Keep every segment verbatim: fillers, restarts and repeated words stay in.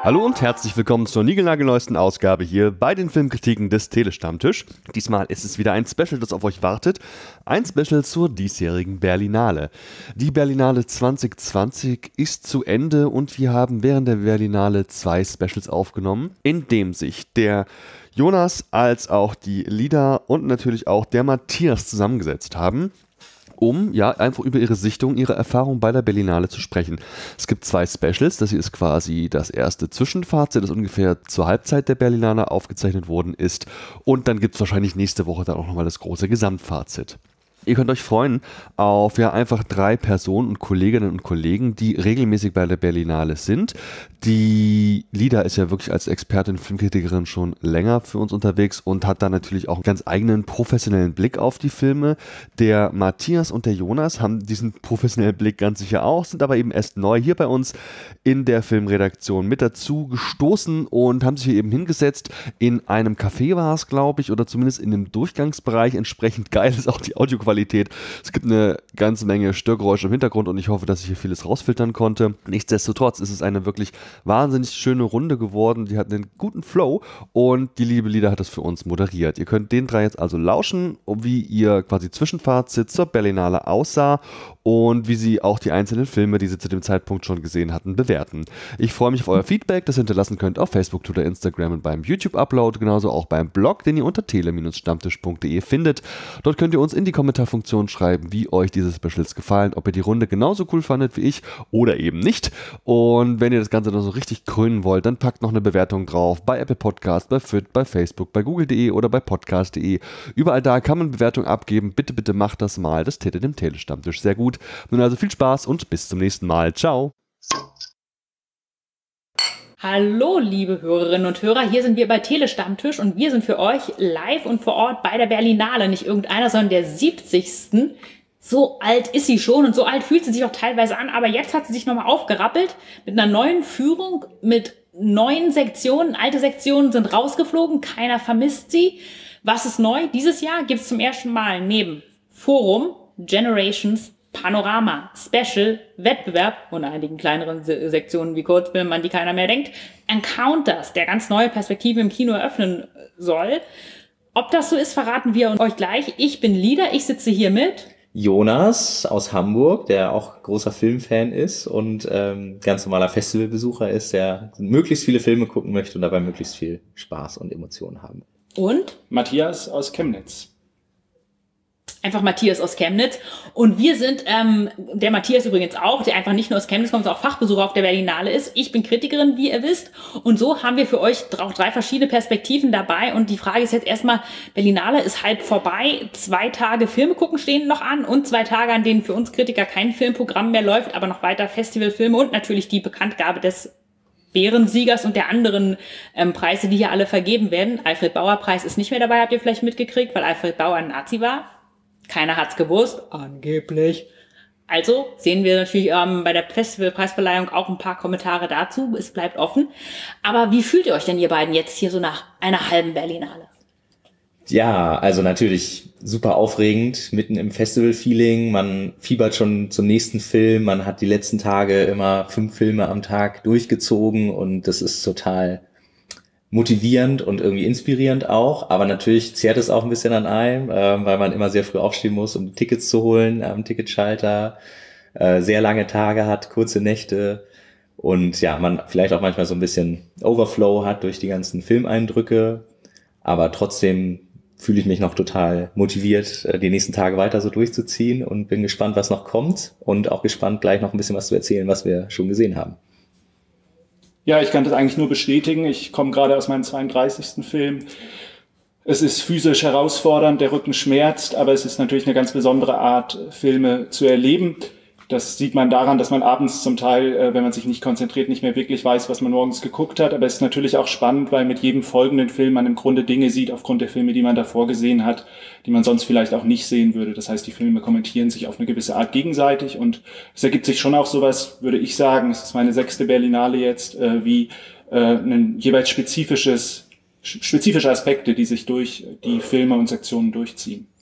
Hallo und herzlich willkommen zur niegelnagelneuesten Ausgabe hier bei den Filmkritiken des Telestammtisch. Diesmal ist es wieder ein Special, das auf euch wartet. Ein Special zur diesjährigen Berlinale. Die Berlinale zwanzig zwanzig ist zu Ende und wir haben während der Berlinale zwei Specials aufgenommen, in dem sich der Jonas als auch die Lida und natürlich auch der Matthias zusammengesetzt haben, um ja einfach über ihre Sichtung, ihre Erfahrung bei der Berlinale zu sprechen. Es gibt zwei Specials, das hier ist quasi das erste Zwischenfazit, das ungefähr zur Halbzeit der Berlinale aufgezeichnet worden ist, und dann gibt es wahrscheinlich nächste Woche dann auch nochmal das große Gesamtfazit. Ihr könnt euch freuen auf ja einfach drei Personen und Kolleginnen und Kollegen, die regelmäßig bei der Berlinale sind. Die Lida ist ja wirklich als Expertin, Filmkritikerin schon länger für uns unterwegs und hat da natürlich auch einen ganz eigenen professionellen Blick auf die Filme. Der Matthias und der Jonas haben diesen professionellen Blick ganz sicher auch, sind aber eben erst neu hier bei uns in der Filmredaktion mit dazu gestoßen und haben sich hier eben hingesetzt. In einem Café war es, glaube ich, oder zumindest in dem Durchgangsbereich. Entsprechend geil ist auch die Audioqualität. Es gibt eine ganze Menge Störgeräusche im Hintergrund und ich hoffe, dass ich hier vieles rausfiltern konnte. Nichtsdestotrotz ist es eine wirklich wahnsinnig schöne Runde geworden. Die hat einen guten Flow und die liebe Lida hat das für uns moderiert. Ihr könnt den drei jetzt also lauschen, wie ihr quasi Zwischenfazit zur Berlinale aussah und wie sie auch die einzelnen Filme, die sie zu dem Zeitpunkt schon gesehen hatten, bewerten. Ich freue mich auf euer Feedback, das ihr hinterlassen könnt auf Facebook, Twitter, Instagram und beim YouTube-Upload, genauso auch beim Blog, den ihr unter tele Stammtisch punkt de findet. Dort könnt ihr uns in die Kommentarfunktion schreiben, wie euch diese Specials gefallen, ob ihr die Runde genauso cool fandet wie ich oder eben nicht. Und wenn ihr das Ganze noch so richtig krönen wollt, dann packt noch eine Bewertung drauf bei Apple Podcast, bei F I T, bei Facebook, bei google punkt de oder bei podcast punkt de. Überall da kann man Bewertung abgeben. Bitte, bitte macht das mal. Das täte dem Telestammtisch sehr gut. Nun also viel Spaß und bis zum nächsten Mal. Ciao. Hallo, liebe Hörerinnen und Hörer, hier sind wir bei Telestammtisch und wir sind für euch live und vor Ort bei der Berlinale. Nicht irgendeiner, sondern der siebzigsten So alt ist sie schon und so alt fühlt sie sich auch teilweise an, aber jetzt hat sie sich nochmal aufgerappelt mit einer neuen Führung, mit neuen Sektionen. Alte Sektionen sind rausgeflogen, keiner vermisst sie. Was ist neu? Dieses Jahr gibt es zum ersten Mal neben Forum, Generations, Panorama, Special, Wettbewerb und einigen kleineren Se- Sektionen wie Kurzfilmen, an die keiner mehr denkt, Encounters, der ganz neue Perspektive im Kino eröffnen soll. Ob das so ist, verraten wir euch gleich. Ich bin Lida, ich sitze hier mit Jonas aus Hamburg, der auch großer Filmfan ist und ähm, ganz normaler Festivalbesucher ist, der möglichst viele Filme gucken möchte und dabei möglichst viel Spaß und Emotionen haben. Und Matthias aus Chemnitz. Einfach Matthias aus Chemnitz. Und wir sind, ähm, der Matthias übrigens auch, der einfach nicht nur aus Chemnitz kommt, sondern auch Fachbesucher auf der Berlinale ist. Ich bin Kritikerin, wie ihr wisst. Und so haben wir für euch auch drei verschiedene Perspektiven dabei. Und die Frage ist jetzt erstmal, Berlinale ist halb vorbei. Zwei Tage Filme gucken stehen noch an und zwei Tage, an denen für uns Kritiker kein Filmprogramm mehr läuft, aber noch weiter Festivalfilme und natürlich die Bekanntgabe des Bärensiegers und der anderen ähm, Preise, die hier alle vergeben werden. Alfred Bauer Preis ist nicht mehr dabei, habt ihr vielleicht mitgekriegt, weil Alfred Bauer ein Nazi war. Keiner hat's gewusst, angeblich. Also sehen wir natürlich ähm, bei der Festivalpreisverleihung auch ein paar Kommentare dazu. Es bleibt offen. Aber wie fühlt ihr euch denn, ihr beiden, jetzt hier so nach einer halben Berlinale? Ja, also natürlich super aufregend, mitten im Festival-Feeling. Man fiebert schon zum nächsten Film. Man hat die letzten Tage immer fünf Filme am Tag durchgezogen und das ist total motivierend und irgendwie inspirierend auch, aber natürlich zehrt es auch ein bisschen an einem, äh, weil man immer sehr früh aufstehen muss, um die Tickets zu holen am Ticketschalter, äh, sehr lange Tage hat, kurze Nächte und ja, man vielleicht auch manchmal so ein bisschen Overflow hat durch die ganzen Filmeindrücke, aber trotzdem fühle ich mich noch total motiviert, die nächsten Tage weiter so durchzuziehen und bin gespannt, was noch kommt und auch gespannt, gleich noch ein bisschen was zu erzählen, was wir schon gesehen haben. Ja, ich kann das eigentlich nur bestätigen. Ich komme gerade aus meinem zweiunddreißigsten Film. Es ist physisch herausfordernd, der Rücken schmerzt, aber es ist natürlich eine ganz besondere Art, Filme zu erleben. Das sieht man daran, dass man abends zum Teil, wenn man sich nicht konzentriert, nicht mehr wirklich weiß, was man morgens geguckt hat. Aber es ist natürlich auch spannend, weil mit jedem folgenden Film man im Grunde Dinge sieht, aufgrund der Filme, die man davor gesehen hat, die man sonst vielleicht auch nicht sehen würde. Das heißt, die Filme kommentieren sich auf eine gewisse Art gegenseitig und es ergibt sich schon auch sowas, würde ich sagen, es ist meine sechste Berlinale jetzt, wie ein jeweils spezifisches, spezifische Aspekte, die sich durch die Filme und Sektionen durchziehen.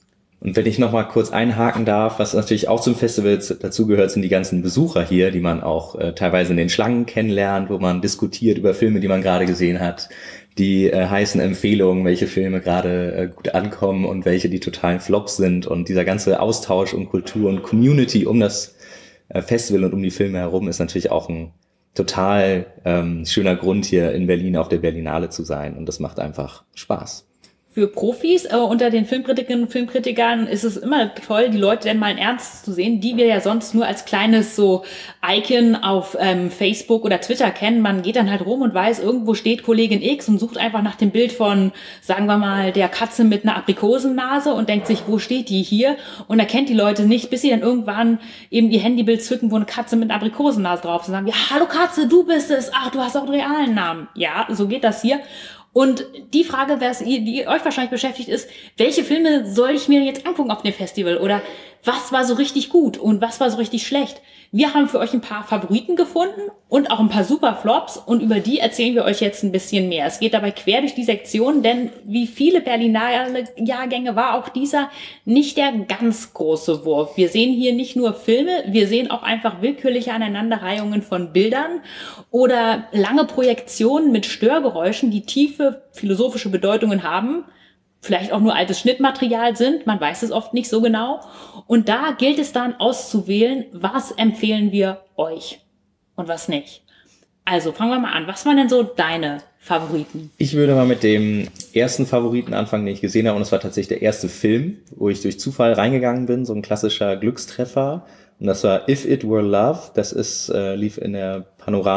Und wenn ich noch mal kurz einhaken darf, was natürlich auch zum Festival dazu gehört, sind die ganzen Besucher hier, die man auch äh, teilweise in den Schlangen kennenlernt, wo man diskutiert über Filme, die man gerade gesehen hat, die äh, heißen Empfehlungen, welche Filme gerade äh, gut ankommen und welche die totalen Flops sind. Und dieser ganze Austausch und Kultur und Community um das äh, Festival und um die Filme herum ist natürlich auch ein total ähm, schöner Grund, hier in Berlin auf der Berlinale zu sein. Und das macht einfach Spaß. Für Profis äh, unter den Filmkritikerinnen und Filmkritikern ist es immer toll, die Leute denn mal in Ernst zu sehen, die wir ja sonst nur als kleines so Icon auf ähm, Facebook oder Twitter kennen. Man geht dann halt rum und weiß, irgendwo steht Kollegin X und sucht einfach nach dem Bild von, sagen wir mal, der Katze mit einer Aprikosennase und denkt sich, wo steht die hier? Und erkennt die Leute nicht, bis sie dann irgendwann eben ihr Handybild zücken, wo eine Katze mit einer Aprikosennase drauf ist und sagen, ja, hallo Katze, du bist es. Ach, du hast auch einen realen Namen. Ja, so geht das hier. Und die Frage, die euch wahrscheinlich beschäftigt, ist, welche Filme soll ich mir jetzt angucken auf dem Festival? Oder was war so richtig gut und was war so richtig schlecht? Wir haben für euch ein paar Favoriten gefunden und auch ein paar super Flops und über die erzählen wir euch jetzt ein bisschen mehr. Es geht dabei quer durch die Sektion, denn wie viele Berlinale Jahrgänge war auch dieser nicht der ganz große Wurf. Wir sehen hier nicht nur Filme, wir sehen auch einfach willkürliche Aneinanderreihungen von Bildern oder lange Projektionen mit Störgeräuschen, die tiefe philosophische Bedeutungen haben. Vielleicht auch nur altes Schnittmaterial sind, man weiß es oft nicht so genau. Und da gilt es dann auszuwählen, was empfehlen wir euch und was nicht. Also fangen wir mal an. Was waren denn so deine Favoriten? Ich würde mal mit dem ersten Favoriten anfangen, den ich gesehen habe. Und es war tatsächlich der erste Film, wo ich durch Zufall reingegangen bin, so ein klassischer Glückstreffer. Und das war If It Were Love. Das ist äh, lief in der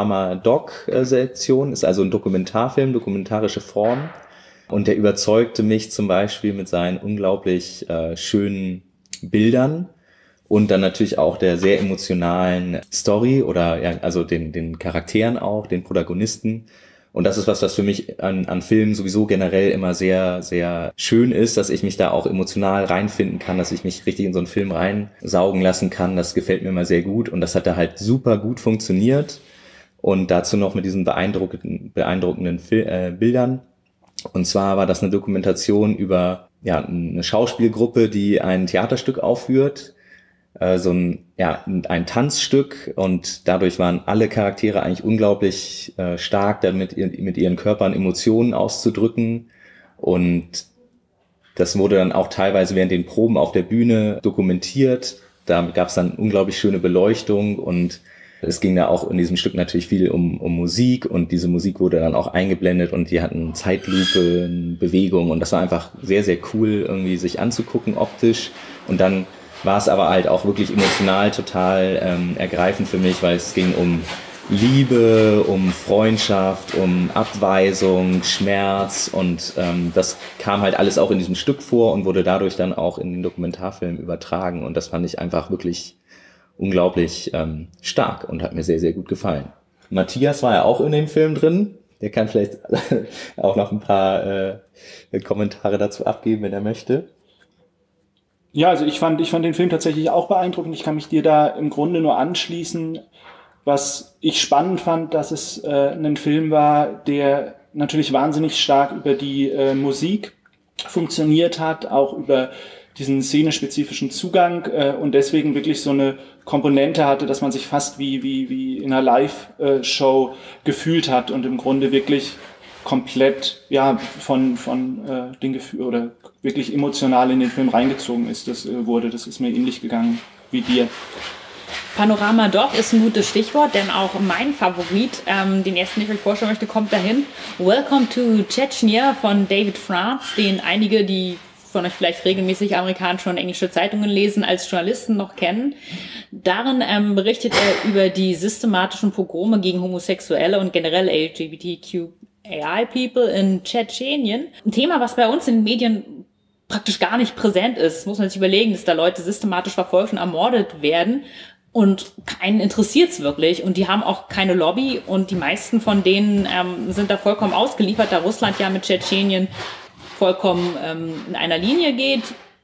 Panorama-Doc-Sektion. Ist also ein Dokumentarfilm, dokumentarische Form. Und der überzeugte mich zum Beispiel mit seinen unglaublich äh, schönen Bildern und dann natürlich auch der sehr emotionalen Story oder ja, also den den Charakteren auch, den Protagonisten. Und das ist was, was für mich an, an Filmen sowieso generell immer sehr, sehr schön ist, dass ich mich da auch emotional reinfinden kann, dass ich mich richtig in so einen Film reinsaugen lassen kann. Das gefällt mir immer sehr gut und das hat da halt super gut funktioniert. Und dazu noch mit diesen beeindruckenden, beeindruckenden Fil- äh, Bildern. Und zwar war das eine Dokumentation über ja eine Schauspielgruppe, die ein Theaterstück aufführt, äh, so ein ja ein Tanzstück und dadurch waren alle Charaktere eigentlich unglaublich äh, stark, damit mit ihren Körpern Emotionen auszudrücken und das wurde dann auch teilweise während den Proben auf der Bühne dokumentiert. Da gab es dann unglaublich schöne Beleuchtung und es ging da auch in diesem Stück natürlich viel um, um Musik und diese Musik wurde dann auch eingeblendet und die hatten Zeitlupe, Bewegung und das war einfach sehr, sehr cool irgendwie sich anzugucken optisch und dann war es aber halt auch wirklich emotional total ähm, ergreifend für mich, weil es ging um Liebe, um Freundschaft, um Abweisung, Schmerz und ähm, das kam halt alles auch in diesem Stück vor und wurde dadurch dann auch in den Dokumentarfilm übertragen und das fand ich einfach wirklich unglaublich ähm, stark und hat mir sehr, sehr gut gefallen. Matthias war ja auch in dem Film drin. Der kann vielleicht auch noch ein paar äh, Kommentare dazu abgeben, wenn er möchte. Ja, also ich fand, ich fand den Film tatsächlich auch beeindruckend. Ich kann mich dir da im Grunde nur anschließen. Was ich spannend fand, dass es äh, ein Film war, der natürlich wahnsinnig stark über die äh, Musik funktioniert hat, auch über diesen szenespezifischen Zugang äh, und deswegen wirklich so eine Komponente hatte, dass man sich fast wie wie wie in einer Live-Show gefühlt hat und im Grunde wirklich komplett ja von von äh, den Gefühlen oder wirklich emotional in den Film reingezogen ist. Das äh, wurde, das ist mir ähnlich gegangen wie dir. Panorama Doc ist ein gutes Stichwort, denn auch mein Favorit, ähm, den ersten, den ich euch vorstellen möchte, kommt dahin. Welcome to Chechnya von David France, den einige, die von euch vielleicht regelmäßig amerikanische und englische Zeitungen lesen, als Journalisten noch kennen. Darin ähm, berichtet er über die systematischen Pogrome gegen Homosexuelle und generell L G B T Q A I-People in Tschetschenien. Ein Thema, was bei uns in den Medien praktisch gar nicht präsent ist. Das muss man sich überlegen, dass da Leute systematisch verfolgt und ermordet werden. Und keinen interessiert's wirklich. Und die haben auch keine Lobby. Und die meisten von denen ähm, sind da vollkommen ausgeliefert, da Russland ja mit Tschetschenien vollkommen ähm, in einer Linie geht.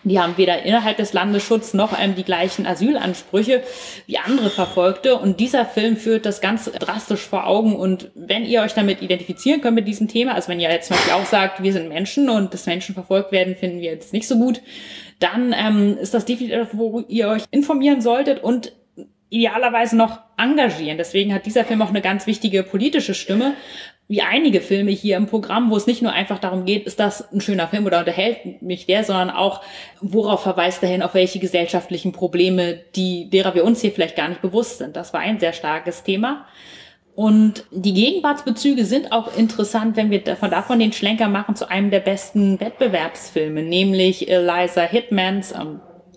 Die haben weder innerhalb des Landes Schutz noch ähm, die gleichen Asylansprüche wie andere Verfolgte. Und dieser Film führt das ganz drastisch vor Augen. Und wenn ihr euch damit identifizieren könnt mit diesem Thema, also wenn ihr jetzt zum Beispiel auch sagt, wir sind Menschen und dass Menschen verfolgt werden, finden wir jetzt nicht so gut, dann ähm, ist das definitiv, wo ihr euch informieren solltet und idealerweise noch engagieren. Deswegen hat dieser Film auch eine ganz wichtige politische Stimme, wie einige Filme hier im Programm, wo es nicht nur einfach darum geht, ist das ein schöner Film oder unterhält mich der, sondern auch, worauf verweist er hin, auf welche gesellschaftlichen Probleme, die, derer wir uns hier vielleicht gar nicht bewusst sind. Das war ein sehr starkes Thema. Und die Gegenwartsbezüge sind auch interessant, wenn wir davon, davon den Schlenker machen zu einem der besten Wettbewerbsfilme, nämlich Eliza Hittmans um,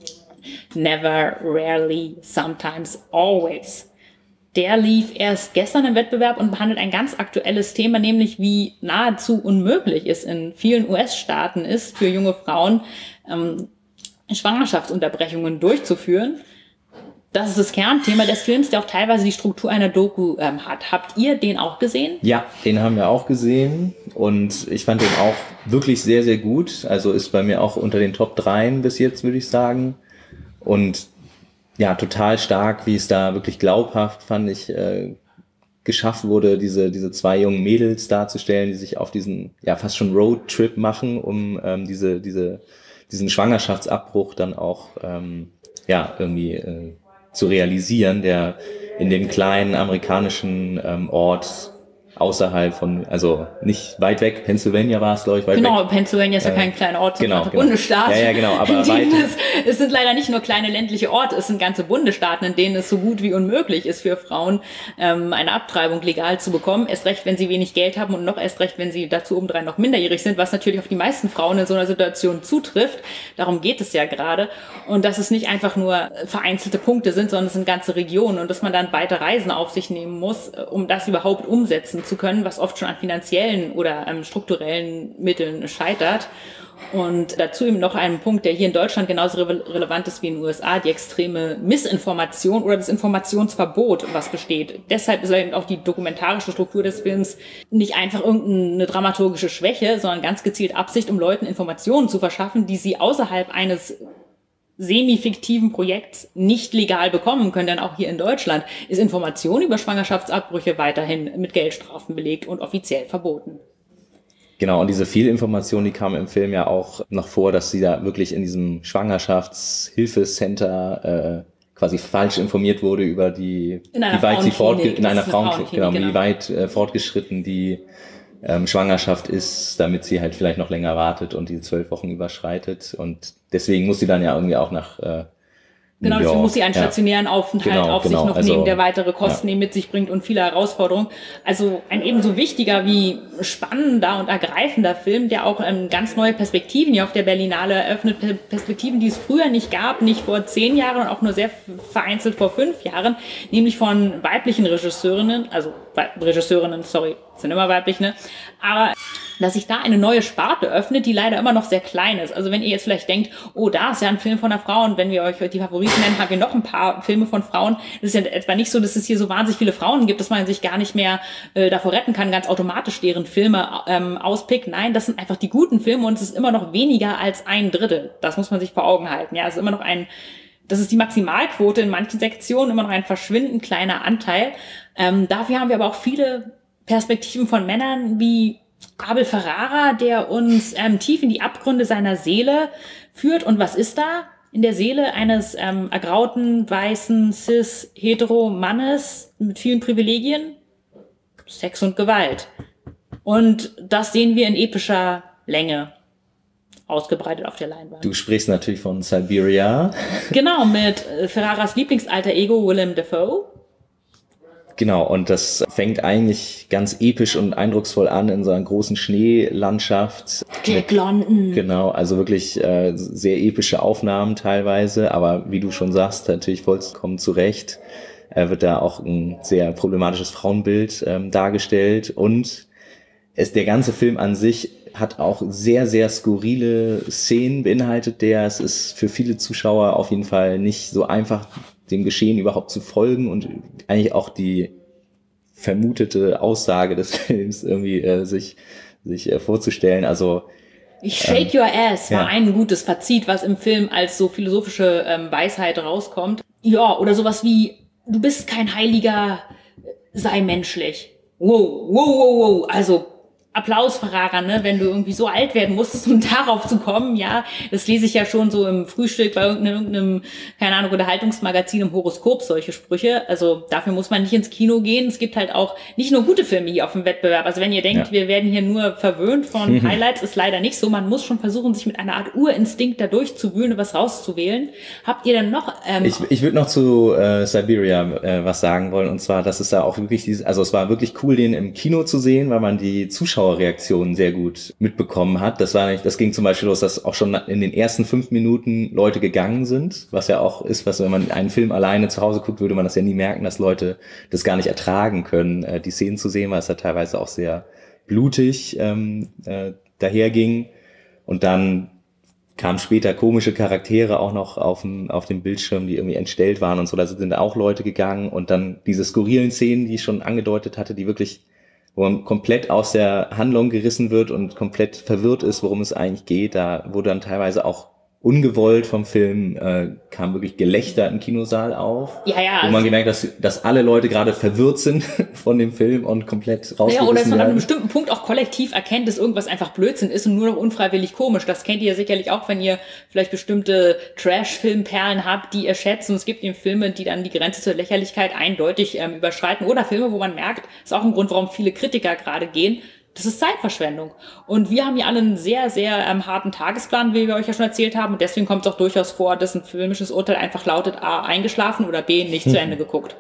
Never, Rarely, Sometimes, Always. Der lief erst gestern im Wettbewerb und behandelt ein ganz aktuelles Thema, nämlich wie nahezu unmöglich es in vielen U S-Staaten ist, für junge Frauen ähm, Schwangerschaftsunterbrechungen durchzuführen. Das ist das Kernthema des Films, der auch teilweise die Struktur einer Doku ähm, hat. Habt ihr den auch gesehen? Ja, den haben wir auch gesehen und ich fand den auch wirklich sehr, sehr gut. Also ist bei mir auch unter den Top dreien bis jetzt, würde ich sagen. Und ja, total stark, wie es da wirklich glaubhaft, fand ich, äh, geschafft wurde, diese diese zwei jungen Mädels darzustellen, die sich auf diesen, ja, fast schon Roadtrip machen, um ähm, diese diese diesen Schwangerschaftsabbruch dann auch, ähm, ja, irgendwie äh, zu realisieren, der in dem kleinen amerikanischen ähm, Ort außerhalb von, also nicht weit weg, Pennsylvania war es, glaube ich, weit genau, weg. Pennsylvania ist ja äh, kein kleiner Ort, sondern genau, ein genau. Bundesstaat. Ja, ja, genau, aber weit. Es, es sind leider nicht nur kleine ländliche Orte, es sind ganze Bundesstaaten, in denen es so gut wie unmöglich ist für Frauen, ähm, eine Abtreibung legal zu bekommen. Erst recht, wenn sie wenig Geld haben und noch erst recht, wenn sie dazu obendrein noch minderjährig sind, was natürlich auf die meisten Frauen in so einer Situation zutrifft. Darum geht es ja gerade. Und dass es nicht einfach nur vereinzelte Punkte sind, sondern es sind ganze Regionen und dass man dann weite Reisen auf sich nehmen muss, um das überhaupt umsetzen zu können, was oft schon an finanziellen oder ähm, strukturellen Mitteln scheitert. Und dazu eben noch einen Punkt, der hier in Deutschland genauso re- relevant ist wie in den U S A, die extreme Missinformation oder das Informationsverbot, was besteht. Deshalb ist eben auch die dokumentarische Struktur des Films nicht einfach irgendeine dramaturgische Schwäche, sondern ganz gezielt Absicht, um Leuten Informationen zu verschaffen, die sie außerhalb eines semi-fiktiven Projekts nicht legal bekommen können, denn auch hier in Deutschland ist Information über Schwangerschaftsabbrüche weiterhin mit Geldstrafen belegt und offiziell verboten. Genau, und diese Fehlinformation, die kam im Film ja auch noch vor, dass sie da wirklich in diesem Schwangerschaftshilfecenter äh, quasi falsch informiert wurde über die, wie weit sie fortgeschritten, in einer Frauenklinik, genau, genau, wie weit äh, fortgeschritten die ähm, Schwangerschaft ist, damit sie halt vielleicht noch länger wartet und die zwölf Wochen überschreitet. Und deswegen muss sie dann ja irgendwie auch nach äh, Genau, deswegen muss sie einen stationären ja. Aufenthalt genau, auf genau. sich noch also, nehmen, der weitere Kosten ja. mit sich bringt und viele Herausforderungen. Also ein ebenso wichtiger wie spannender und ergreifender Film, der auch ähm, ganz neue Perspektiven hier auf der Berlinale eröffnet. Perspektiven, die es früher nicht gab, nicht vor zehn Jahren und auch nur sehr vereinzelt vor fünf Jahren, nämlich von weiblichen Regisseurinnen, also Regisseurinnen, sorry, sind immer weiblich, ne? Aber dass sich da eine neue Sparte öffnet, die leider immer noch sehr klein ist. Also wenn ihr jetzt vielleicht denkt, oh, da ist ja ein Film von einer Frau und wenn wir euch die Favoriten nennen, haben wir noch ein paar Filme von Frauen. Das ist ja etwa nicht so, dass es hier so wahnsinnig viele Frauen gibt, dass man sich gar nicht mehr äh, davor retten kann, ganz automatisch deren Filme ähm, auspickt. Nein, das sind einfach die guten Filme und es ist immer noch weniger als ein Drittel. Das muss man sich vor Augen halten. Ja, es ist immer noch ein, das ist die Maximalquote in manchen Sektionen, immer noch ein verschwindend kleiner Anteil. Ähm, dafür haben wir aber auch viele Perspektiven von Männern wie Abel Ferrara, der uns ähm, tief in die Abgründe seiner Seele führt. Und was ist da in der Seele eines ähm, ergrauten, weißen, cis, hetero Mannes mit vielen Privilegien? Sex und Gewalt. Und das sehen wir in epischer Länge ausgebreitet auf der Leinwand. Du sprichst natürlich von Siberia. Genau, mit äh, Ferraras Lieblingsalter Ego Willem Dafoe. Genau, und das fängt eigentlich ganz episch und eindrucksvoll an in so einer großen Schneelandschaft. Jack London. Genau, also wirklich äh, sehr epische Aufnahmen teilweise, aber wie du schon sagst, natürlich vollkommen zu Recht, äh, wird da auch ein sehr problematisches Frauenbild ähm, dargestellt und es, der ganze Film an sich hat auch sehr, sehr skurrile Szenen beinhaltet, der es ist für viele Zuschauer auf jeden Fall nicht so einfach, dem Geschehen überhaupt zu folgen und eigentlich auch die vermutete Aussage des Films irgendwie äh, sich sich äh, vorzustellen. Also Ich shake your ass war ja. ein gutes Fazit, was im Film als so philosophische ähm, Weisheit rauskommt. Ja, oder sowas wie, du bist kein Heiliger, sei menschlich. Wow, wow, wow, wow. Also Applaus, Ferrara, ne, wenn du irgendwie so alt werden musstest, um darauf zu kommen, ja. Das lese ich ja schon so im Frühstück bei irgendeinem, irgendeinem, keine Ahnung, Unterhaltungsmagazin im Horoskop, solche Sprüche. Also dafür muss man nicht ins Kino gehen. Es gibt halt auch nicht nur gute Filme hier auf dem Wettbewerb. Also wenn ihr denkt, ja. wir werden hier nur verwöhnt von Highlights, ist leider nicht so. Man muss schon versuchen, sich mit einer Art Urinstinkt da durchzuwühlen und was rauszuwählen. Habt ihr denn noch... Ähm, ich ich würde noch zu äh, Siberia äh, was sagen wollen. Und zwar, dass es da auch wirklich dieses, also es war wirklich cool, den im Kino zu sehen, weil man die Zuschauer Reaktionen sehr gut mitbekommen hat. Das war nicht, das ging zum Beispiel los, dass auch schon in den ersten fünf Minuten Leute gegangen sind, was ja auch ist, was, wenn man einen Film alleine zu Hause guckt, würde man das ja nie merken, dass Leute das gar nicht ertragen können, die Szenen zu sehen, weil es ja teilweise auch sehr blutig ähm, äh, daherging. Und dann kamen später komische Charaktere auch noch auf dem, auf dem Bildschirm, die irgendwie entstellt waren und so, da sind auch Leute gegangen und dann diese skurrilen Szenen, die ich schon angedeutet hatte, die wirklich wo man komplett aus der Handlung gerissen wird und komplett verwirrt ist, worum es eigentlich geht. Da wurde dann teilweise auch ungewollt vom Film, äh, kam wirklich Gelächter im Kinosaal auf. Ja, ja. Wo man gemerkt hat, dass, dass alle Leute gerade verwirrt sind von dem Film und komplett rausgerissen ja, oder dass man an einem werden. bestimmten Punkt auch kollektiv erkennt, dass irgendwas einfach Blödsinn ist und nur noch unfreiwillig komisch. Das kennt ihr ja sicherlich auch, wenn ihr vielleicht bestimmte Trash-Filmperlen habt, die ihr schätzt. Und es gibt eben Filme, die dann die Grenze zur Lächerlichkeit eindeutig ähm, überschreiten. Oder Filme, wo man merkt, ist auch ein Grund, warum viele Kritiker gerade gehen, das ist Zeitverschwendung. Und wir haben hier alle einen sehr, sehr ähm, harten Tagesplan, wie wir euch ja schon erzählt haben. Und deswegen kommt es auch durchaus vor, dass ein filmisches Urteil einfach lautet, A, eingeschlafen oder B, nicht hm. zu Ende geguckt.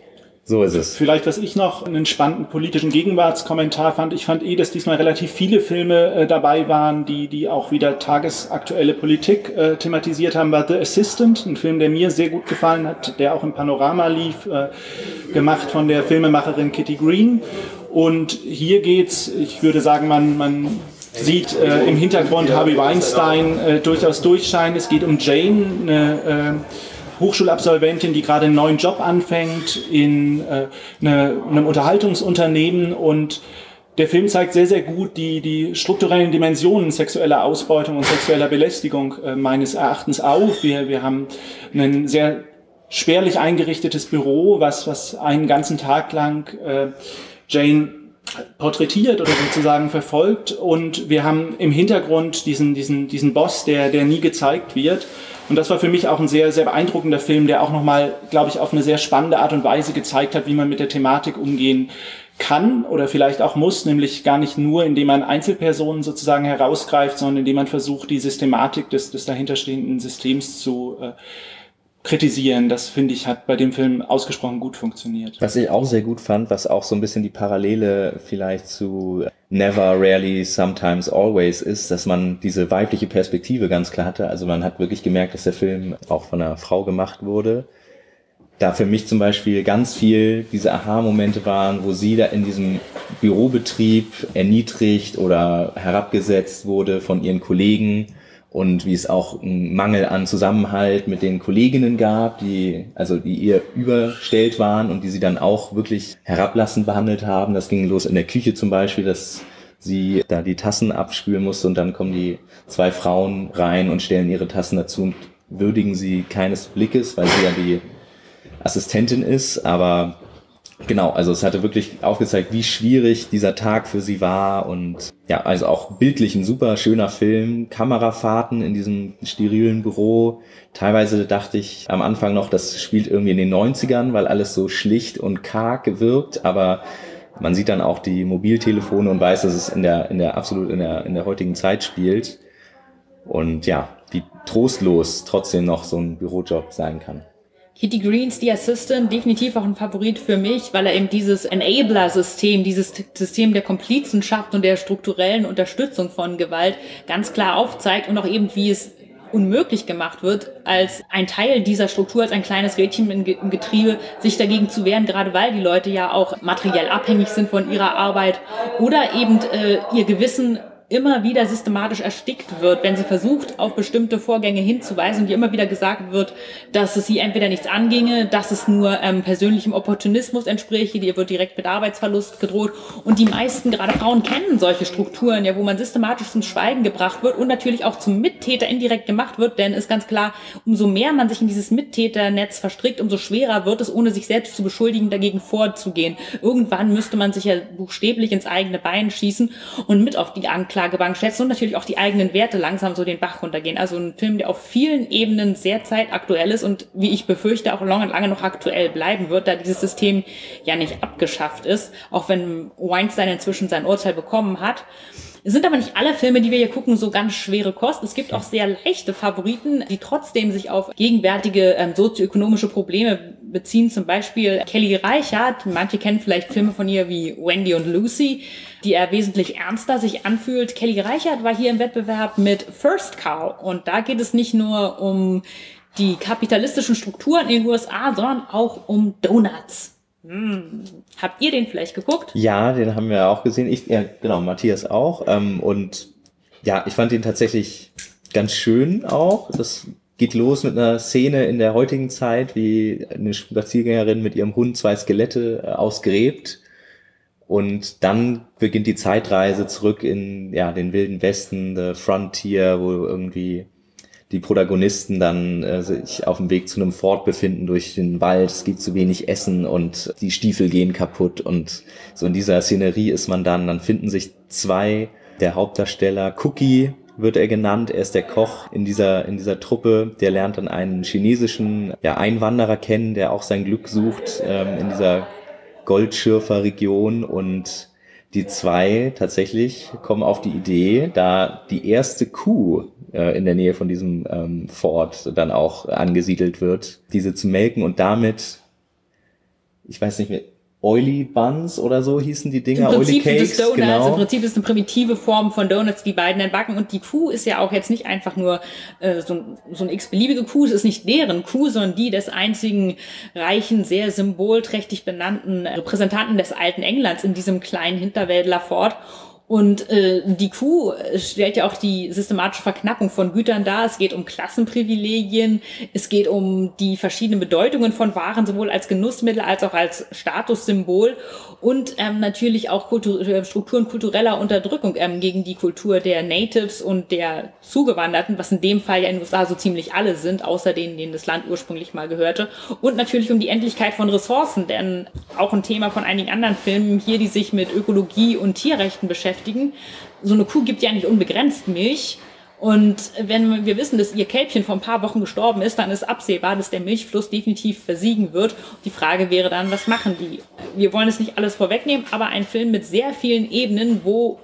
So ist es. Vielleicht, was ich noch einen spannenden politischen Gegenwartskommentar fand. Ich fand eh, dass diesmal relativ viele Filme äh, dabei waren, die die auch wieder tagesaktuelle Politik äh, thematisiert haben. War The Assistant, ein Film, der mir sehr gut gefallen hat, der auch im Panorama lief, äh, gemacht von der Filmemacherin Kitty Green. Und hier geht's, ich würde sagen, man, man sieht äh, im Hintergrund Harvey Weinstein äh, durchaus durchscheinen. Es geht um Jane, eine äh, Hochschulabsolventin, die gerade einen neuen Job anfängt in äh, eine, einem Unterhaltungsunternehmen, und der Film zeigt sehr, sehr gut die, die strukturellen Dimensionen sexueller Ausbeutung und sexueller Belästigung äh, meines Erachtens auf. Wir, wir haben einen sehr spärlich eingerichtetes Büro, was, was einen ganzen Tag lang äh, Jane porträtiert oder sozusagen verfolgt, und wir haben im Hintergrund diesen, diesen, diesen Boss, der, der nie gezeigt wird. Und das war für mich auch ein sehr, sehr beeindruckender Film, der auch nochmal, glaube ich, auf eine sehr spannende Art und Weise gezeigt hat, wie man mit der Thematik umgehen kann oder vielleicht auch muss, nämlich gar nicht nur, indem man Einzelpersonen sozusagen herausgreift, sondern indem man versucht, die Systematik des, des dahinterstehenden Systems zu äh, kritisieren. Das, finde ich, hat bei dem Film ausgesprochen gut funktioniert. Was ich auch sehr gut fand, was auch so ein bisschen die Parallele vielleicht zu Never, Rarely, Sometimes, Always ist, dass man diese weibliche Perspektive ganz klar hatte. Also man hat wirklich gemerkt, dass der Film auch von einer Frau gemacht wurde. Da für mich zum Beispiel ganz viel diese Aha-Momente waren, wo sie da in diesem Bürobetrieb erniedrigt oder herabgesetzt wurde von ihren Kollegen, und wie es auch einen Mangel an Zusammenhalt mit den Kolleginnen gab, die also die ihr überstellt waren und die sie dann auch wirklich herablassend behandelt haben. Das ging los in der Küche zum Beispiel, dass sie da die Tassen abspülen musste, und dann kommen die zwei Frauen rein und stellen ihre Tassen dazu und würdigen sie keines Blickes, weil sie ja die Assistentin ist. Aber genau, also es hatte wirklich aufgezeigt, wie schwierig dieser Tag für sie war, und ja, also auch bildlich ein super schöner Film, Kamerafahrten in diesem sterilen Büro. Teilweise dachte ich am Anfang noch, das spielt irgendwie in den neunzigern, weil alles so schlicht und karg wirkt, aber man sieht dann auch die Mobiltelefone und weiß, dass es in der, in der absolut in der, in der heutigen Zeit spielt. Und ja, wie trostlos trotzdem noch so ein Bürojob sein kann. Kitty Greens, The Assistant, definitiv auch ein Favorit für mich, weil er eben dieses Enabler-System, dieses System der Komplizenschaft und der strukturellen Unterstützung von Gewalt ganz klar aufzeigt, und auch eben, wie es unmöglich gemacht wird, als ein Teil dieser Struktur, als ein kleines Rädchen im Getriebe, sich dagegen zu wehren, gerade weil die Leute ja auch materiell abhängig sind von ihrer Arbeit oder eben äh, ihr Gewissen immer wieder systematisch erstickt wird, wenn sie versucht, auf bestimmte Vorgänge hinzuweisen und ihr immer wieder gesagt wird, dass es sie entweder nichts anginge, dass es nur ähm, persönlichem Opportunismus entspräche, ihr wird direkt mit Arbeitsverlust gedroht. Und die meisten, gerade Frauen, kennen solche Strukturen, ja, wo man systematisch zum Schweigen gebracht wird und natürlich auch zum Mittäter indirekt gemacht wird, denn ist ganz klar, umso mehr man sich in dieses Mittäternetz verstrickt, umso schwerer wird es, ohne sich selbst zu beschuldigen, dagegen vorzugehen. Irgendwann müsste man sich ja buchstäblich ins eigene Bein schießen und mit auf die Anklagebank schätzen und natürlich auch die eigenen Werte langsam so den Bach runtergehen. Also ein Film, der auf vielen Ebenen sehr zeitaktuell ist und wie ich befürchte auch lange, lange noch aktuell bleiben wird, da dieses System ja nicht abgeschafft ist, auch wenn Weinstein inzwischen sein Urteil bekommen hat. Es sind aber nicht alle Filme, die wir hier gucken, so ganz schwere Kost. Es gibt auch sehr leichte Favoriten, die trotzdem sich auf gegenwärtige ähm, sozioökonomische Probleme beziehen. Zum Beispiel Kelly Reichardt. Manche kennen vielleicht Filme von ihr wie Wendy und Lucy, die er wesentlich ernster sich anfühlt. Kelly Reichardt war hier im Wettbewerb mit First Cow. Und da geht es nicht nur um die kapitalistischen Strukturen in den U S A, sondern auch um Donuts. Hm. Habt ihr den vielleicht geguckt? Ja, den haben wir auch gesehen. Ich, ja, genau, Matthias auch. Ähm, und ja, ich fand ihn tatsächlich ganz schön auch. Das geht los mit einer Szene in der heutigen Zeit, wie eine Spaziergängerin mit ihrem Hund zwei Skelette äh, ausgräbt. Und dann beginnt die Zeitreise zurück in ja den wilden Westen, the Frontier, wo irgendwie die Protagonisten dann äh, sich auf dem Weg zu einem Fort befinden durch den Wald, es gibt zu wenig Essen und die Stiefel gehen kaputt und so in dieser Szenerie ist man dann, dann finden sich zwei der Hauptdarsteller, Cookie wird er genannt, er ist der Koch in dieser in dieser Truppe, der lernt dann einen chinesischen ja, Einwanderer kennen, der auch sein Glück sucht ähm, in dieser Goldschürfer-Region und die zwei tatsächlich kommen auf die Idee, da die erste Kuh äh, in der Nähe von diesem ähm, Fort dann auch angesiedelt wird, diese zu melken und damit, ich weiß nicht mehr, Oily Buns oder so hießen die Dinger, Im Oily Prinzip Cakes, des Donuts, genau. Im Prinzip ist eine primitive Form von Donuts, die beiden dann backen und die Kuh ist ja auch jetzt nicht einfach nur äh, so, so eine x-beliebige Kuh, es ist nicht deren Kuh, sondern die des einzigen reichen, sehr symbolträchtig benannten Repräsentanten des alten Englands in diesem kleinen Hinterwäldlerfort. Und äh, die Kuh stellt ja auch die systematische Verknappung von Gütern dar. Es geht um Klassenprivilegien, es geht um die verschiedenen Bedeutungen von Waren, sowohl als Genussmittel als auch als Statussymbol und ähm, natürlich auch Kultur, Strukturen kultureller Unterdrückung ähm, gegen die Kultur der Natives und der Zugewanderten, was in dem Fall ja in den U S A so ziemlich alle sind, außer denen, denen das Land ursprünglich mal gehörte. Und natürlich um die Endlichkeit von Ressourcen, denn auch ein Thema von einigen anderen Filmen hier, die sich mit Ökologie und Tierrechten beschäftigen. So eine Kuh gibt ja nicht unbegrenzt Milch. Und wenn wir wissen, dass ihr Kälbchen vor ein paar Wochen gestorben ist, dann ist absehbar, dass der Milchfluss definitiv versiegen wird. Die Frage wäre dann, was machen die? Wir wollen es nicht alles vorwegnehmen, aber ein Film mit sehr vielen Ebenen, wo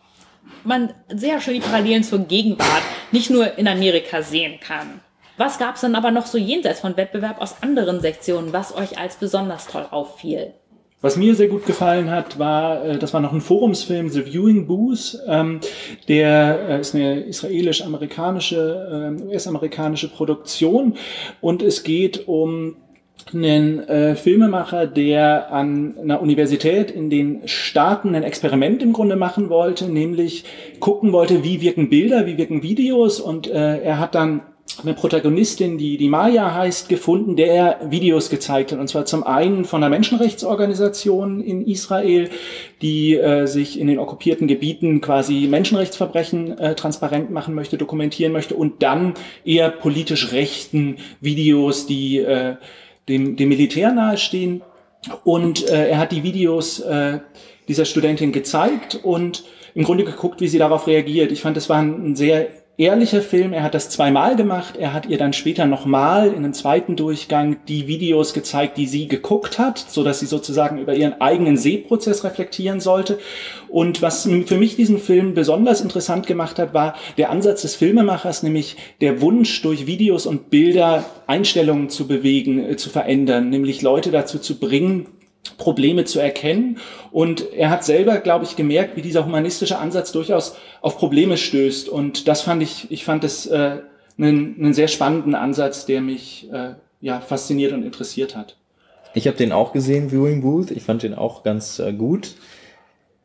man sehr schön die Parallelen zur Gegenwart nicht nur in Amerika sehen kann. Was gab es dann aber noch so jenseits von Wettbewerb aus anderen Sektionen, was euch als besonders toll auffiel? Was mir sehr gut gefallen hat, war, das war noch ein Forumsfilm, The Viewing Booth. Ähm, der äh, ist eine israelisch-amerikanische, äh, U S-amerikanische Produktion und es geht um einen äh, Filmemacher, der an einer Universität in den Staaten ein Experiment im Grunde machen wollte, nämlich gucken wollte, wie wirken Bilder, wie wirken Videos und äh, er hat dann eine Protagonistin, die die Maya heißt, gefunden, der er Videos gezeigt hat. Und zwar zum einen von einer Menschenrechtsorganisation in Israel, die äh, sich in den okkupierten Gebieten quasi Menschenrechtsverbrechen äh, transparent machen möchte, dokumentieren möchte. Und dann eher politisch rechten Videos, die äh, dem, dem Militär nahestehen. Und äh, er hat die Videos äh, dieser Studentin gezeigt und im Grunde geguckt, wie sie darauf reagiert. Ich fand, das war ein sehr ehrlicher Film. Er hat das zweimal gemacht. Er hat ihr dann später nochmal in einem zweiten Durchgang die Videos gezeigt, die sie geguckt hat, so dass sie sozusagen über ihren eigenen Sehprozess reflektieren sollte. Und was für mich diesen Film besonders interessant gemacht hat, war der Ansatz des Filmemachers, nämlich der Wunsch, durch Videos und Bilder Einstellungen zu bewegen, äh, zu verändern, nämlich Leute dazu zu bringen, Probleme zu erkennen. Und er hat selber, glaube ich, gemerkt, wie dieser humanistische Ansatz durchaus auf Probleme stößt. Und das fand ich, ich fand das äh, einen, einen sehr spannenden Ansatz, der mich äh, ja fasziniert und interessiert hat. Ich habe den auch gesehen, Viewing Booth. Ich fand den auch ganz äh, gut.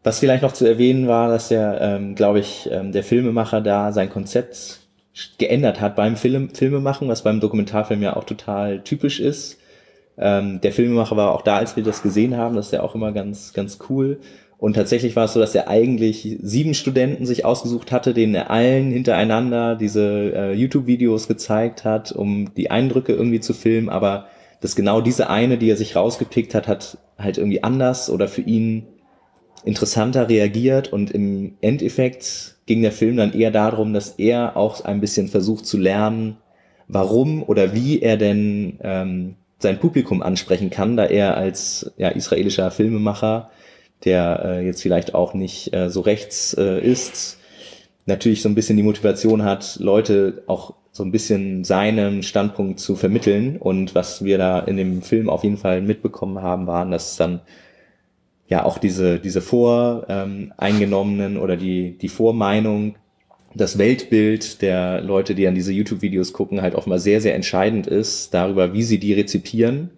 Was vielleicht noch zu erwähnen war, dass der, ähm, glaube ich, ähm, der Filmemacher da sein Konzept geändert hat beim Film, Filmemachen, was beim Dokumentarfilm ja auch total typisch ist. Ähm, der Filmemacher war auch da, als wir das gesehen haben, das ist ja auch immer ganz, ganz cool. Und tatsächlich war es so, dass er eigentlich sieben Studenten sich ausgesucht hatte, denen er allen hintereinander diese äh, YouTube-Videos gezeigt hat, um die Eindrücke irgendwie zu filmen, aber dass genau diese eine, die er sich rausgepickt hat, hat halt irgendwie anders oder für ihn interessanter reagiert, und im Endeffekt ging der Film dann eher darum, dass er auch ein bisschen versucht zu lernen, warum oder wie er denn ähm, sein Publikum ansprechen kann, da er als ja, israelischer Filmemacher, der äh, jetzt vielleicht auch nicht äh, so rechts äh, ist, natürlich so ein bisschen die Motivation hat, Leute auch so ein bisschen seinen Standpunkt zu vermitteln. Und was wir da in dem Film auf jeden Fall mitbekommen haben, waren, dass dann ja auch diese diese voreingenommenen ähm, oder die die Vormeinung, das Weltbild der Leute, die an diese YouTube-Videos gucken, halt offenbar sehr, sehr entscheidend ist darüber, wie sie die rezipieren.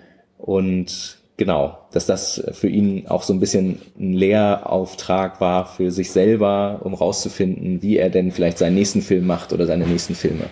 Und genau, dass das für ihn auch so ein bisschen ein Lehrauftrag war für sich selber, um rauszufinden, wie er denn vielleicht seinen nächsten Film macht oder seine nächsten Filme.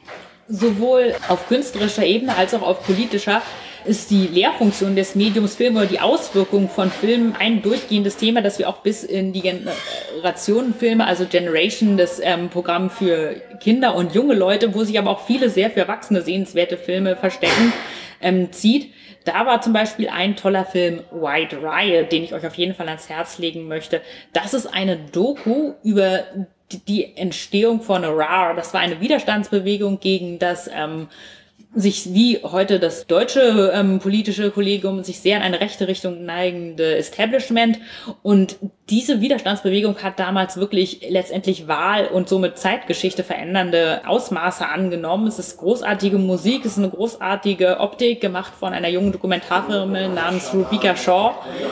Sowohl auf künstlerischer Ebene als auch auf politischer ist die Lehrfunktion des Mediums Film oder die Auswirkungen von Filmen ein durchgehendes Thema, das wir auch bis in die Generationenfilme, also Generation, das ähm, Programm für Kinder und junge Leute, wo sich aber auch viele sehr für Erwachsene sehenswerte Filme verstecken, ähm, zieht. Da war zum Beispiel ein toller Film, White Riot, den ich euch auf jeden Fall ans Herz legen möchte. Das ist eine Doku über die Entstehung von R A R. Das war eine Widerstandsbewegung gegen das ähm, sich wie heute das deutsche ähm, politische Kollegium sich sehr in eine rechte Richtung neigende Establishment. Und diese Widerstandsbewegung hat damals wirklich letztendlich Wahl- und somit Zeitgeschichte verändernde Ausmaße angenommen. Es ist großartige Musik, es ist eine großartige Optik, gemacht von einer jungen Dokumentarfilmerin namens Rubika Shaw.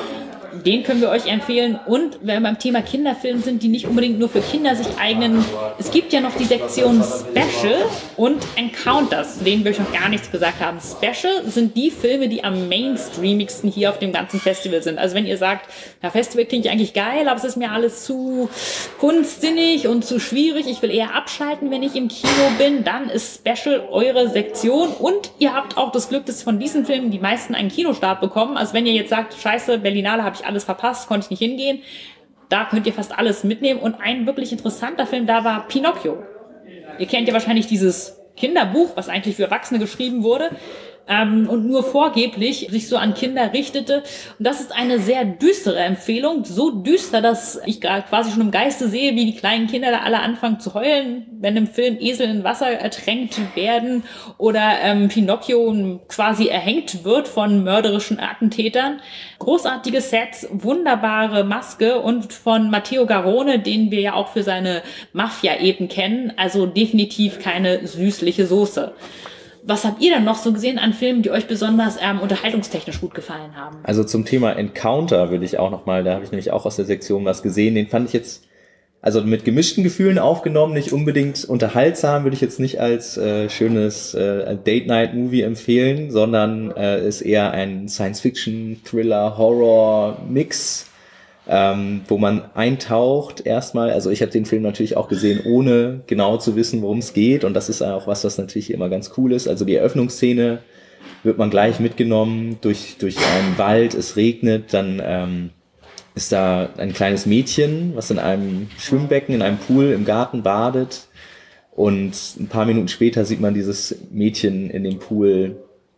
Den können wir euch empfehlen. Und wenn wir beim Thema Kinderfilm sind, die nicht unbedingt nur für Kinder sich eignen, es gibt ja noch die Sektion Special und Encounters, zu denen wir euch noch gar nichts gesagt haben. Special sind die Filme, die am mainstreamigsten hier auf dem ganzen Festival sind. Also wenn ihr sagt, ja, Festival klingt eigentlich geil, aber es ist mir alles zu kunstsinnig und zu schwierig, ich will eher abschalten, wenn ich im Kino bin, dann ist Special eure Sektion. Und ihr habt auch das Glück, dass von diesen Filmen die meisten einen Kinostart bekommen. Also wenn ihr jetzt sagt, scheiße, Berlinale habe ich alles verpasst, konnte ich nicht hingehen. Da könnt ihr fast alles mitnehmen. Und ein wirklich interessanter Film da war Pinocchio. Ihr kennt ja wahrscheinlich dieses Kinderbuch, was eigentlich für Erwachsene geschrieben wurde ähm, und nur vorgeblich sich so an Kinder richtete. Und das ist eine sehr düstere Empfehlung. So düster, dass ich gerade quasi schon im Geiste sehe, wie die kleinen Kinder da alle anfangen zu heulen, wenn im Film Esel in Wasser ertränkt werden oder ähm, Pinocchio quasi erhängt wird von mörderischen Attentätern. Großartige Sets, wunderbare Maske und von Matteo Garrone, den wir ja auch für seine Mafia-Epen kennen. Also definitiv keine süßliche Soße. Was habt ihr denn noch so gesehen an Filmen, die euch besonders ähm, unterhaltungstechnisch gut gefallen haben? Also zum Thema Encounter würde ich auch nochmal, da habe ich nämlich auch aus der Sektion was gesehen, den fand ich jetzt also mit gemischten Gefühlen aufgenommen, nicht unbedingt unterhaltsam, würde ich jetzt nicht als äh, schönes äh, Date-Night-Movie empfehlen, sondern äh, ist eher ein Science-Fiction, Thriller, Horror-Mix, ähm, wo man eintaucht erstmal. Also ich habe den Film natürlich auch gesehen, ohne genau zu wissen, worum es geht, und das ist auch was, was natürlich immer ganz cool ist. Also die Eröffnungsszene wird man gleich mitgenommen durch durch einen Wald, es regnet, dann ähm, ist da ein kleines Mädchen, was in einem Schwimmbecken, in einem Pool im Garten badet, und ein paar Minuten später sieht man dieses Mädchen in dem Pool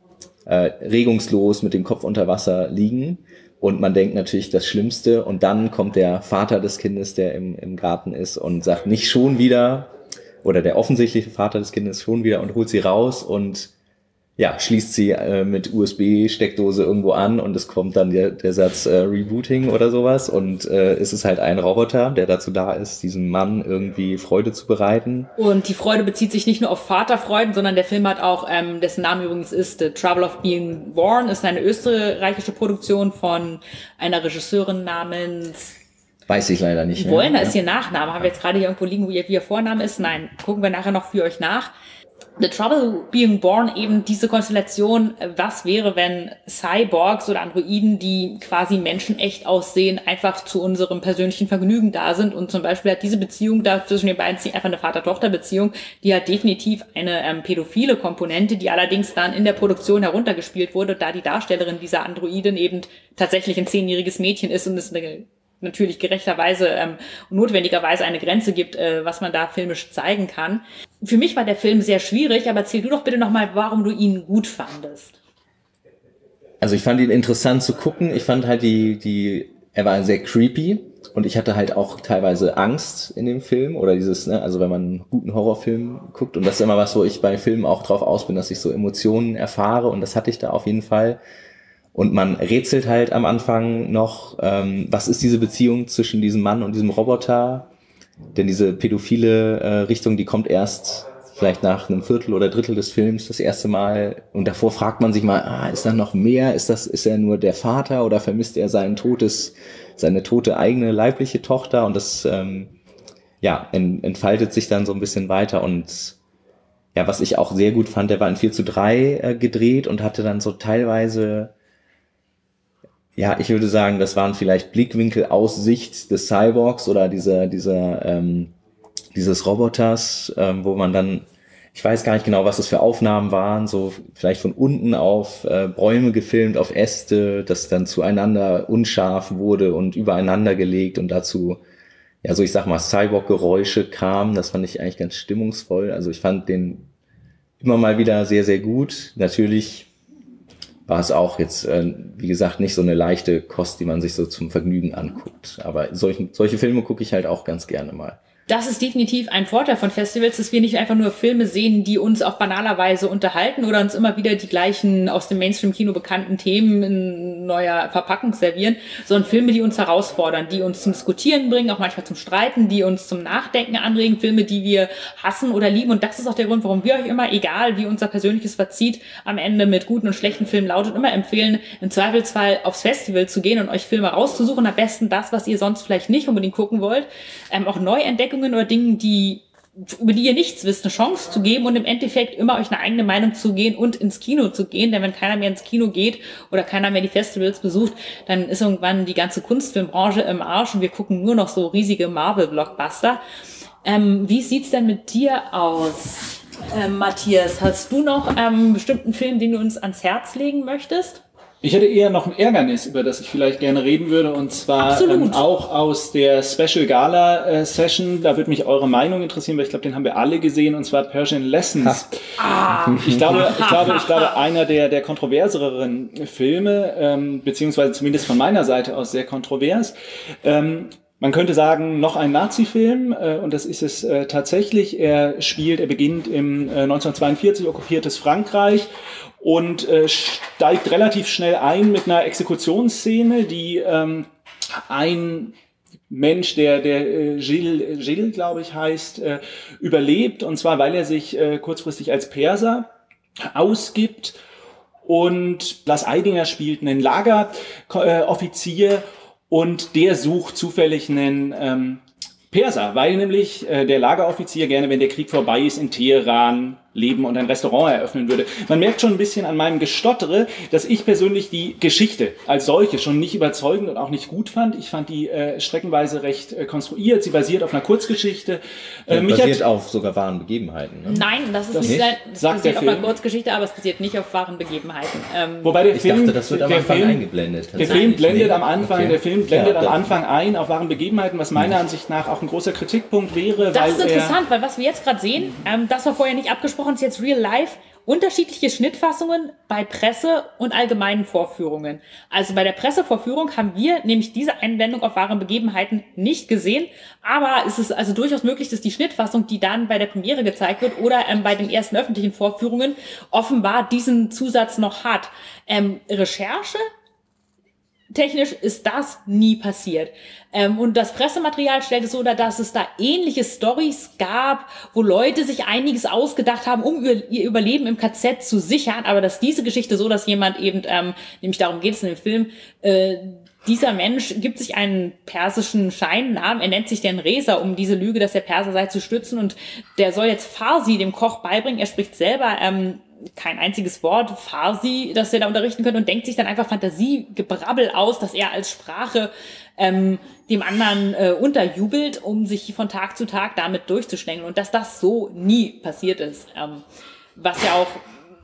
äh, regungslos mit dem Kopf unter Wasser liegen, und man denkt natürlich das Schlimmste, und dann kommt der Vater des Kindes, der im, im Garten ist, und sagt nicht schon wieder, oder der offensichtliche Vater des Kindes schon wieder, und holt sie raus und ja, schließt sie äh, mit U S B-Steckdose irgendwo an, und es kommt dann der, der Satz äh, Rebooting oder sowas, und äh, es ist halt ein Roboter, der dazu da ist, diesem Mann irgendwie Freude zu bereiten. Und die Freude bezieht sich nicht nur auf Vaterfreuden, sondern der Film hat auch, ähm, dessen Name übrigens ist The Trouble of Being Born, ist eine österreichische Produktion von einer Regisseurin namens... Weiß ich leider nicht mehr. Wollner ist ihr Nachname, haben wir jetzt gerade hier irgendwo liegen, wo ihr, wie ihr Vorname ist? Nein, gucken wir nachher noch für euch nach. The Trouble Being Born eben diese Konstellation, was wäre, wenn Cyborgs oder Androiden, die quasi menschenecht aussehen, einfach zu unserem persönlichen Vergnügen da sind. Und zum Beispiel hat diese Beziehung da zwischen den beiden einfach eine Vater-Tochter-Beziehung, die hat definitiv eine ähm, pädophile Komponente, die allerdings dann in der Produktion heruntergespielt wurde, da die Darstellerin dieser Androiden eben tatsächlich ein zehnjähriges Mädchen ist und es eine natürlich gerechterweise ähm, und notwendigerweise eine Grenze gibt, äh, was man da filmisch zeigen kann. Für mich war der Film sehr schwierig, aber erzähl du doch bitte nochmal, warum du ihn gut fandest. Also ich fand ihn interessant zu gucken. Ich fand halt die, die, er war sehr creepy und ich hatte halt auch teilweise Angst in dem Film oder dieses, ne, also wenn man einen guten Horrorfilm guckt, und das ist immer was, wo ich bei Filmen auch drauf aus bin, dass ich so Emotionen erfahre, und das hatte ich da auf jeden Fall. Und man rätselt halt am Anfang noch, ähm, was ist diese Beziehung zwischen diesem Mann und diesem Roboter? Denn diese pädophile äh, Richtung, die kommt erst vielleicht nach einem Viertel oder Drittel des Films das erste Mal. Und davor fragt man sich mal, ah, ist da noch mehr? Ist das, ist er nur der Vater oder vermisst er sein totes, seine tote eigene leibliche Tochter? Und das, ähm, ja, ent, entfaltet sich dann so ein bisschen weiter. Und ja, was ich auch sehr gut fand, der war in vier zu drei äh, gedreht und hatte dann so teilweise, ja, ich würde sagen, das waren vielleicht Blickwinkel aus Sicht des Cyborgs oder dieser, dieser, ähm, dieses Roboters, ähm, wo man dann, ich weiß gar nicht genau, was das für Aufnahmen waren, so vielleicht von unten auf äh, Bäume gefilmt, auf Äste, das dann zueinander unscharf wurde und übereinander gelegt und dazu, ja, so ich sag mal, Cyborg-Geräusche kamen. Das fand ich eigentlich ganz stimmungsvoll. Also ich fand den immer mal wieder sehr, sehr gut. Natürlich war es auch jetzt, äh, wie gesagt, nicht so eine leichte Kost, die man sich so zum Vergnügen anguckt. Aber solchen, solche Filme gucke ich halt auch ganz gerne mal. Das ist definitiv ein Vorteil von Festivals, dass wir nicht einfach nur Filme sehen, die uns auf banaler Weise unterhalten oder uns immer wieder die gleichen aus dem Mainstream-Kino bekannten Themen in neuer Verpackung servieren, sondern Filme, die uns herausfordern, die uns zum Diskutieren bringen, auch manchmal zum Streiten, die uns zum Nachdenken anregen, Filme, die wir hassen oder lieben. Und das ist auch der Grund, warum wir euch immer, egal wie unser persönliches Fazit am Ende mit guten und schlechten Filmen lautet, immer empfehlen, im Zweifelsfall aufs Festival zu gehen und euch Filme rauszusuchen. Am besten das, was ihr sonst vielleicht nicht unbedingt gucken wollt. Ähm, auch Neuentdeckungen oder Dingen, die, über die ihr nichts wisst, eine Chance zu geben und im Endeffekt immer euch eine eigene Meinung zu gehen und ins Kino zu gehen. Denn wenn keiner mehr ins Kino geht oder keiner mehr die Festivals besucht, dann ist irgendwann die ganze Kunstfilmbranche im Arsch und wir gucken nur noch so riesige Marvel-Blockbuster. Ähm, wie sieht's denn mit dir aus, ähm, Matthias? Hast du noch ähm, einen bestimmten Film, den du uns ans Herz legen möchtest? Ich hätte eher noch ein Ärgernis, über das ich vielleicht gerne reden würde, und zwar ähm, auch aus der Special Gala äh, Session. Da würde mich eure Meinung interessieren, weil ich glaube, den haben wir alle gesehen, und zwar Persian Lessons. Ah. Ich glaube, ich glaube, ich glaube, einer der der kontroverseren Filme, ähm, beziehungsweise zumindest von meiner Seite aus sehr kontrovers. Ähm, Man könnte sagen, noch ein Nazi-Film, äh, und das ist es äh, tatsächlich. Er spielt, er beginnt im äh, neunzehnhundertzweiundvierzig, okkupiertes Frankreich, und äh, steigt relativ schnell ein mit einer Exekutionsszene, die ähm, ein Mensch, der der äh, Gilles, Gilles glaube ich heißt, äh, überlebt, und zwar weil er sich äh, kurzfristig als Perser ausgibt, und Lars Eidinger spielt einen Lageroffizier, äh, und der sucht zufällig einen ähm, Perser, weil nämlich äh, der Lageroffizier gerne, wenn der Krieg vorbei ist, in Teheran leben und ein Restaurant eröffnen würde. Man merkt schon ein bisschen an meinem Gestottere, dass ich persönlich die Geschichte als solche schon nicht überzeugend und auch nicht gut fand. Ich fand die äh, streckenweise recht äh, konstruiert. Sie basiert auf einer Kurzgeschichte. Äh, ja, basiert auf sogar wahren Begebenheiten. Ne? Nein, das ist das nicht, nicht? das Sagt basiert der auf einer Film. Kurzgeschichte, aber es basiert nicht auf wahren Begebenheiten. Ähm, Wobei der ich Film, dachte, das wird am der Anfang Film, eingeblendet. Der Film blendet nee. am Anfang, Okay. der Film blendet Ja, am da- Anfang ein auf wahren Begebenheiten, was meiner Ansicht nach auch ein großer Kritikpunkt wäre, Das weil ist interessant, weil was wir jetzt gerade sehen, ähm, das war vorher nicht abgesprochen, ist jetzt real life. Unterschiedliche Schnittfassungen bei Presse- und allgemeinen Vorführungen. Also bei der Pressevorführung haben wir nämlich diese Einblendung auf wahre Begebenheiten nicht gesehen, aber es ist also durchaus möglich, dass die Schnittfassung, die dann bei der Premiere gezeigt wird oder ähm, bei den ersten öffentlichen Vorführungen, offenbar diesen Zusatz noch hat. Ähm, Recherche technisch ist das nie passiert. Ähm, und das Pressematerial stellt es so dar, dass es da ähnliche Storys gab, wo Leute sich einiges ausgedacht haben, um ihr Überleben im K Z zu sichern. Aber dass diese Geschichte so, dass jemand eben, ähm, nämlich darum geht es in dem Film, äh, dieser Mensch gibt sich einen persischen Scheinnamen, er nennt sich den Reza, um diese Lüge, dass er Perser sei, zu stützen, und der soll jetzt Farsi dem Koch beibringen. Er spricht selber ähm, kein einziges Wort Farsi, das er da unterrichten könnte, und denkt sich dann einfach Fantasiegebrabbel aus, dass er als Sprache ähm, dem anderen äh, unterjubelt, um sich von Tag zu Tag damit durchzuschlängeln, und dass das so nie passiert ist, ähm, was ja auch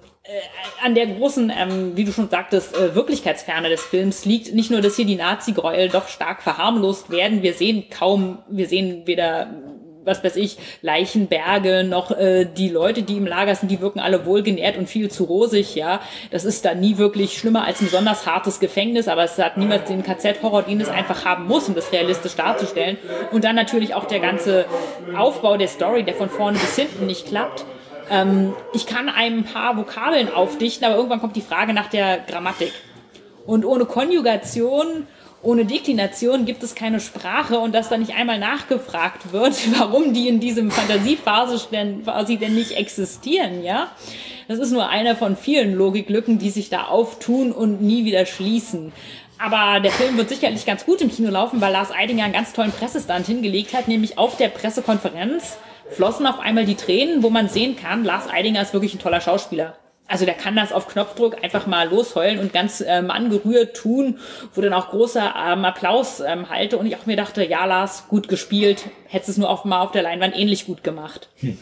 Äh, an der großen, ähm, wie du schon sagtest, äh, Wirklichkeitsferne des Films liegt. Nicht nur, dass hier die Nazi-Gräuel doch stark verharmlost werden, wir sehen kaum, wir sehen weder, was weiß ich, Leichenberge, noch äh, die Leute, die im Lager sind, die wirken alle wohlgenährt und viel zu rosig, ja. Das ist da nie wirklich schlimmer als ein besonders hartes Gefängnis, aber es hat niemals den K Z-Horror, den es einfach haben muss, um das realistisch darzustellen. Und dann natürlich auch der ganze Aufbau der Story, der von vorne bis hinten nicht klappt. Ähm, ich kann ein paar Vokabeln aufdichten, aber irgendwann kommt die Frage nach der Grammatik. Und ohne Konjugation, ohne Deklination gibt es keine Sprache, und dass da nicht einmal nachgefragt wird, warum die in diesem Fantasiephase denn, quasi denn nicht existieren, ja? Das ist nur eine von vielen Logiklücken, die sich da auftun und nie wieder schließen. Aber der Film wird sicherlich ganz gut im Kino laufen, weil Lars Eidinger einen ganz tollen Pressestand hingelegt hat, nämlich auf der Pressekonferenz flossen auf einmal die Tränen, wo man sehen kann, Lars Eidinger ist wirklich ein toller Schauspieler. Also der kann das auf Knopfdruck einfach mal losheulen und ganz ähm, angerührt tun, wo dann auch großer ähm, Applaus ähm, halte. Und ich auch mir dachte, ja Lars, gut gespielt, hättest es nur auf, mal auf der Leinwand ähnlich gut gemacht. Hm.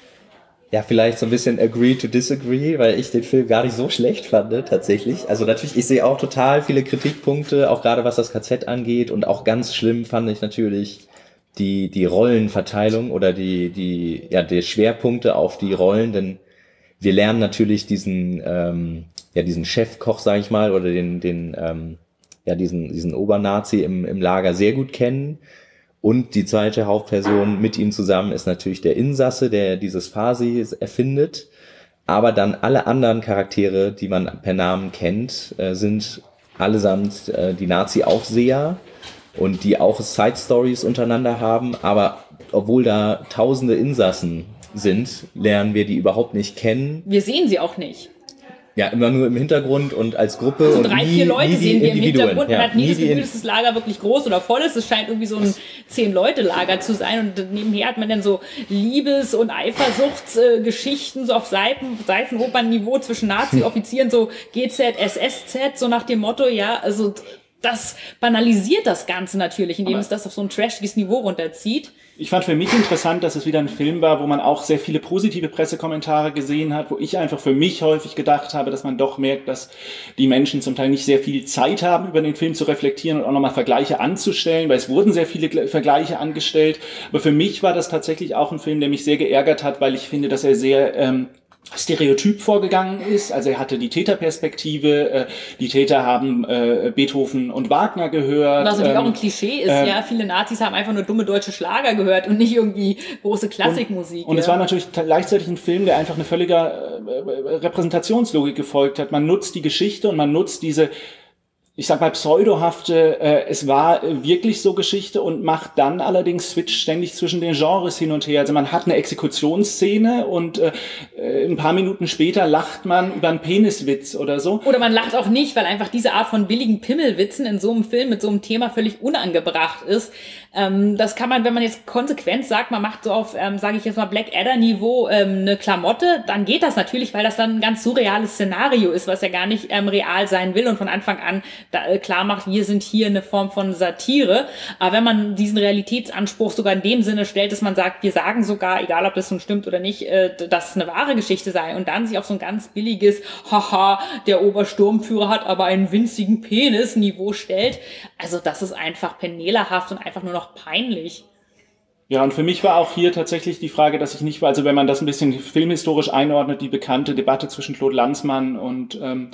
Ja, vielleicht so ein bisschen agree to disagree, weil ich den Film gar nicht so schlecht fand, tatsächlich. Also natürlich, ich sehe auch total viele Kritikpunkte, auch gerade was das K Z angeht, und auch ganz schlimm fand ich natürlich die die Rollenverteilung oder die die ja die Schwerpunkte auf die Rollen, denn wir lernen natürlich diesen ähm, ja diesen Chefkoch, sage ich mal, oder den den ähm, ja diesen diesen Obernazi im im Lager sehr gut kennen, und die zweite Hauptperson mit ihm zusammen ist natürlich der Insasse, der dieses Farsi erfindet, aber dann alle anderen Charaktere, die man per Namen kennt, äh, sind allesamt äh, die Nazi-Aufseher, und die auch Side-Stories untereinander haben, aber obwohl da tausende Insassen sind, lernen wir die überhaupt nicht kennen. Wir sehen sie auch nicht. Ja, immer nur im Hintergrund und als Gruppe. Also und drei, nie, vier Leute nie sehen wir im Hintergrund. Ja, Man hat nie das die Gefühl, dass das Lager wirklich groß oder voll ist. Es scheint irgendwie so ein Zehn-Leute-Lager zu sein. Und nebenher hat man dann so Liebes- und Eifersuchtsgeschichten so auf Seiten, Seifenopern-Niveau zwischen Nazi-Offizieren, so G Z, S S Z, so nach dem Motto, ja, also das banalisiert das Ganze natürlich, indem Aber es das auf so ein trashiges Niveau runterzieht. Ich fand für mich interessant, dass es wieder ein Film war, wo man auch sehr viele positive Pressekommentare gesehen hat, wo ich einfach für mich häufig gedacht habe, dass man doch merkt, dass die Menschen zum Teil nicht sehr viel Zeit haben, über den Film zu reflektieren und auch nochmal Vergleiche anzustellen, weil es wurden sehr viele Vergleiche angestellt. Aber für mich war das tatsächlich auch ein Film, der mich sehr geärgert hat, weil ich finde, dass er sehr ähm, stereotyp vorgegangen ist. Also er hatte die Täterperspektive, äh, die Täter haben äh, Beethoven und Wagner gehört. Was natürlich ähm, auch ein Klischee ist, ähm, ja. Viele Nazis haben einfach nur dumme deutsche Schlager gehört und nicht irgendwie große Klassikmusik. Und, und ja. es war natürlich gleichzeitig ein Film, der einfach eine völlige äh, Repräsentationslogik gefolgt hat. Man nutzt die Geschichte und man nutzt diese, ich sag mal, pseudohafte, äh, es war wirklich so Geschichte, und macht dann allerdings Switch ständig zwischen den Genres hin und her. Also man hat eine Exekutionsszene und äh, ein paar Minuten später lacht man über einen Peniswitz oder so. Oder man lacht auch nicht, weil einfach diese Art von billigen Pimmelwitzen in so einem Film mit so einem Thema völlig unangebracht ist. Ähm, das kann man, wenn man jetzt konsequent sagt, man macht so auf, ähm, sage ich jetzt mal, Blackadder-Niveau ähm, eine Klamotte, dann geht das natürlich, weil das dann ein ganz surreales Szenario ist, was ja gar nicht ähm, real sein will und von Anfang an da, äh, klar macht, wir sind hier eine Form von Satire. Aber wenn man diesen Realitätsanspruch sogar in dem Sinne stellt, dass man sagt, wir sagen sogar, egal ob das nun stimmt oder nicht, äh, dass es eine wahre Geschichte sei, und dann sich auf so ein ganz billiges, haha, der Obersturmführer hat aber einen winzigen Penis-Niveau stellt, also das ist einfach pennelerhaft und einfach nur noch peinlich. Ja, und für mich war auch hier tatsächlich die Frage, dass ich nicht war, also wenn man das ein bisschen filmhistorisch einordnet, die bekannte Debatte zwischen Claude Lanzmann und ähm,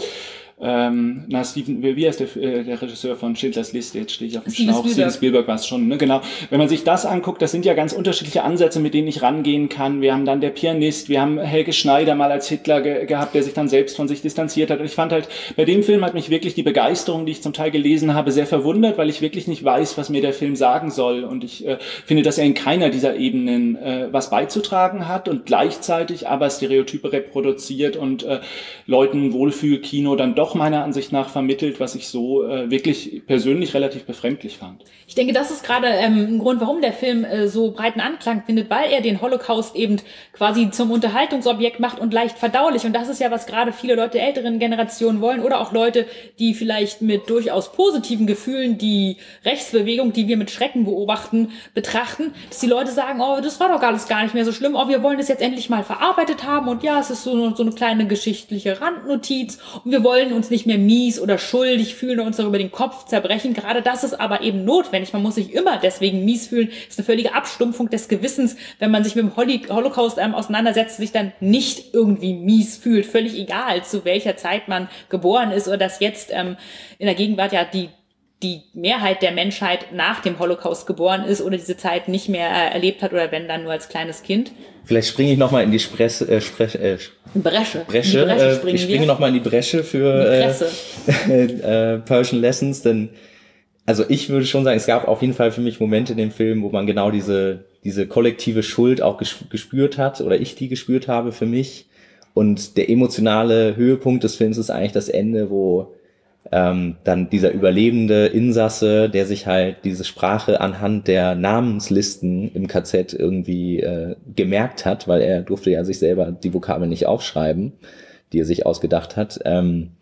Ähm, na, Steven, wie heißt der, äh, der Regisseur von Schindlers Liste? Jetzt stehe ich auf dem Steven Schlauch. Spielberg. Steven Spielberg war es schon, ne? Genau. Wenn man sich das anguckt, das sind ja ganz unterschiedliche Ansätze, mit denen ich rangehen kann. Wir haben dann der Pianist, wir haben Helge Schneider mal als Hitler ge- gehabt, der sich dann selbst von sich distanziert hat. Und ich fand halt, bei dem Film hat mich wirklich die Begeisterung, die ich zum Teil gelesen habe, sehr verwundert, weil ich wirklich nicht weiß, was mir der Film sagen soll. Und ich äh, finde, dass er in keiner dieser Ebenen äh, was beizutragen hat und gleichzeitig aber Stereotype reproduziert und äh, Leuten Wohlfühlkino dann doch auch meiner Ansicht nach vermittelt, was ich so äh, wirklich persönlich relativ befremdlich fand. Ich denke, das ist gerade ähm, ein Grund, warum der Film äh, so breiten Anklang findet, weil er den Holocaust eben quasi zum Unterhaltungsobjekt macht und leicht verdaulich. Und das ist ja, was gerade viele Leute der älteren Generation wollen oder auch Leute, die vielleicht mit durchaus positiven Gefühlen die Rechtsbewegung, die wir mit Schrecken beobachten, betrachten, dass die Leute sagen, oh, das war doch alles gar nicht mehr so schlimm, oh, wir wollen das jetzt endlich mal verarbeitet haben und ja, es ist so, so eine kleine geschichtliche Randnotiz und wir wollen uns nicht mehr mies oder schuldig fühlen und uns darüber den Kopf zerbrechen. Gerade das ist aber eben notwendig. Man muss sich immer deswegen mies fühlen. Das ist eine völlige Abstumpfung des Gewissens, wenn man sich mit dem Holocaust ähm, auseinandersetzt, sich dann nicht irgendwie mies fühlt. Völlig egal, zu welcher Zeit man geboren ist oder dass jetzt ähm, in der Gegenwart ja die die Mehrheit der Menschheit nach dem Holocaust geboren ist oder diese Zeit nicht mehr äh, erlebt hat oder wenn dann nur als kleines Kind. Vielleicht springe ich nochmal in die Spresse, äh, Sprech, äh, Bresche. Bresche. In die Bresche äh, springen ich springe wir. nochmal in die Bresche für äh, äh, Persian Lessons, denn also ich würde schon sagen, es gab auf jeden Fall für mich Momente in dem Film, wo man genau diese diese kollektive Schuld auch gespürt hat oder ich die gespürt habe für mich. Und der emotionale Höhepunkt des Films ist eigentlich das Ende, wo ähm, dann dieser überlebende Insasse, der sich halt diese Sprache anhand der Namenslisten im K Z irgendwie äh, gemerkt hat, weil er durfte ja sich selber die Vokabeln nicht aufschreiben, die er sich ausgedacht hat, ähm,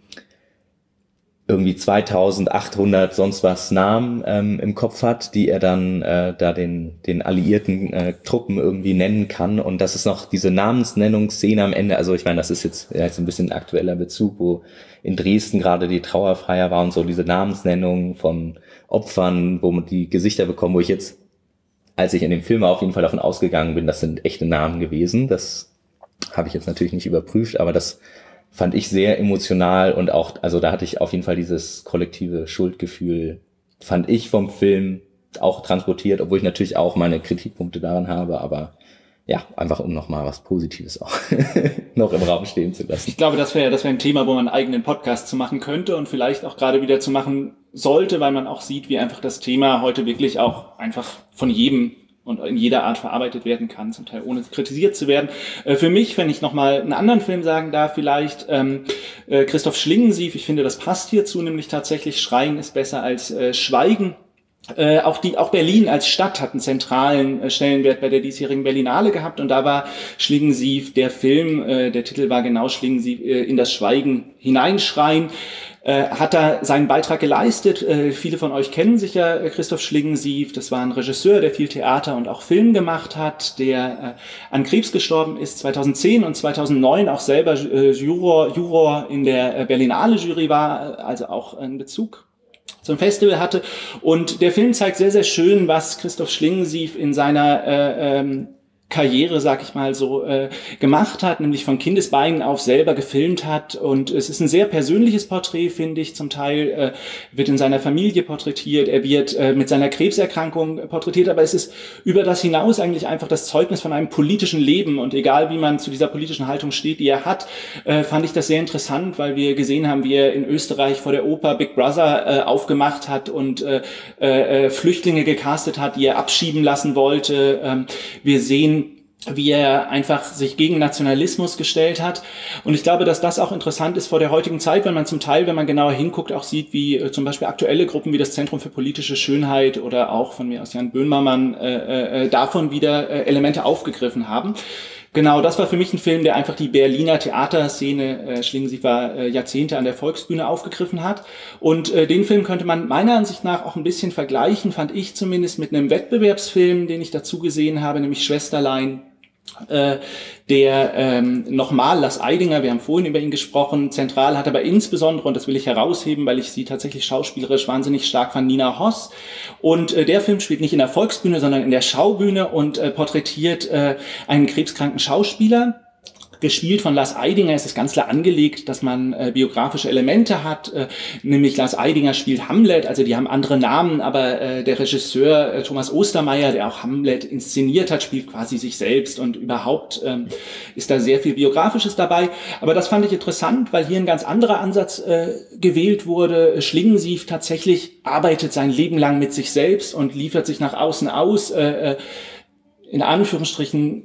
irgendwie zweitausendachthundert sonst was Namen ähm, im Kopf hat, die er dann äh, da den den alliierten äh, Truppen irgendwie nennen kann. Und das ist noch diese Namensnennungsszene am Ende. Also ich meine, das ist jetzt, ja, jetzt ein bisschen ein aktueller Bezug, wo in Dresden gerade die Trauerfeier war und so diese Namensnennung von Opfern, wo man die Gesichter bekommen, wo ich jetzt, als ich in dem Film auf jeden Fall davon ausgegangen bin, das sind echte Namen gewesen. Das habe ich jetzt natürlich nicht überprüft, aber das fand ich sehr emotional und auch, also da hatte ich auf jeden Fall dieses kollektive Schuldgefühl, fand ich vom Film auch transportiert, obwohl ich natürlich auch meine Kritikpunkte daran habe, aber ja, einfach um nochmal was Positives auch noch im Raum stehen zu lassen. Ich glaube, das wäre das wäre ein Thema, wo man einen eigenen Podcast zu machen könnte und vielleicht auch gerade wieder zu machen sollte, weil man auch sieht, wie einfach das Thema heute wirklich auch einfach von jedem und in jeder Art verarbeitet werden kann, zum Teil ohne kritisiert zu werden. Äh, für mich, wenn ich nochmal einen anderen Film sagen darf, vielleicht ähm, äh, Christoph Schlingensief, ich finde, das passt hierzu, nämlich tatsächlich Schreien ist besser als äh, Schweigen. Äh, auch die, auch Berlin als Stadt hat einen zentralen äh, Stellenwert bei der diesjährigen Berlinale gehabt und da war Schlingensief der Film, äh, der Titel war genau Schlingensief äh, in das Schweigen hineinschreien. Äh, hat da seinen Beitrag geleistet. Äh, viele von euch kennen sicher äh, Christoph Schlingensief. Das war ein Regisseur, der viel Theater und auch Film gemacht hat, der äh, an Krebs gestorben ist zweitausendzehn und zweitausendneun auch selber äh, Juror, Juror in der äh, Berlinale Jury war, äh, also auch einen Bezug zum Festival hatte. Und der Film zeigt sehr, sehr schön, was Christoph Schlingensief in seiner äh, ähm, Karriere, sag ich mal so, äh, gemacht hat, nämlich von Kindesbeinen auf selber gefilmt hat. Und es ist ein sehr persönliches Porträt, finde ich. Zum Teil äh, wird in seiner Familie porträtiert, er wird äh, mit seiner Krebserkrankung porträtiert, aber es ist über das hinaus eigentlich einfach das Zeugnis von einem politischen Leben. Und egal, wie man zu dieser politischen Haltung steht, die er hat, äh, fand ich das sehr interessant, weil wir gesehen haben, wie er in Österreich vor der Oper Big Brother äh, aufgemacht hat und äh, äh, Flüchtlinge gecastet hat, die er abschieben lassen wollte. Ähm, wir sehen, wie er einfach sich gegen Nationalismus gestellt hat. Und ich glaube, dass das auch interessant ist vor der heutigen Zeit, weil man zum Teil, wenn man genauer hinguckt, auch sieht, wie äh, zum Beispiel aktuelle Gruppen wie das Zentrum für politische Schönheit oder auch von mir aus Jan Böhmermann äh, äh, davon wieder äh, Elemente aufgegriffen haben. Genau, das war für mich ein Film, der einfach die Berliner Theaterszene, äh, Schlingensief war äh, Jahrzehnte an der Volksbühne aufgegriffen hat. Und äh, den Film könnte man meiner Ansicht nach auch ein bisschen vergleichen, fand ich zumindest, mit einem Wettbewerbsfilm, den ich dazu gesehen habe, nämlich Schwesterlein. Äh, der ähm, nochmal Lars Eidinger, wir haben vorhin über ihn gesprochen, zentral hat aber insbesondere, und das will ich herausheben, weil ich sie tatsächlich schauspielerisch wahnsinnig stark fand, Nina Hoss. Und äh, der Film spielt nicht in der Volksbühne, sondern in der Schaubühne und äh, porträtiert äh, einen krebskranken Schauspieler. Gespielt von Lars Eidinger. Es ist ganz klar angelegt, dass man äh, biografische Elemente hat, äh, nämlich Lars Eidinger spielt Hamlet, also die haben andere Namen, aber äh, der Regisseur äh, Thomas Ostermeier, der auch Hamlet inszeniert hat, spielt quasi sich selbst und überhaupt ähm, ist da sehr viel Biografisches dabei. Aber das fand ich interessant, weil hier ein ganz anderer Ansatz äh, gewählt wurde. Schlingensief tatsächlich arbeitet sein Leben lang mit sich selbst und liefert sich nach außen aus, äh, in Anführungsstrichen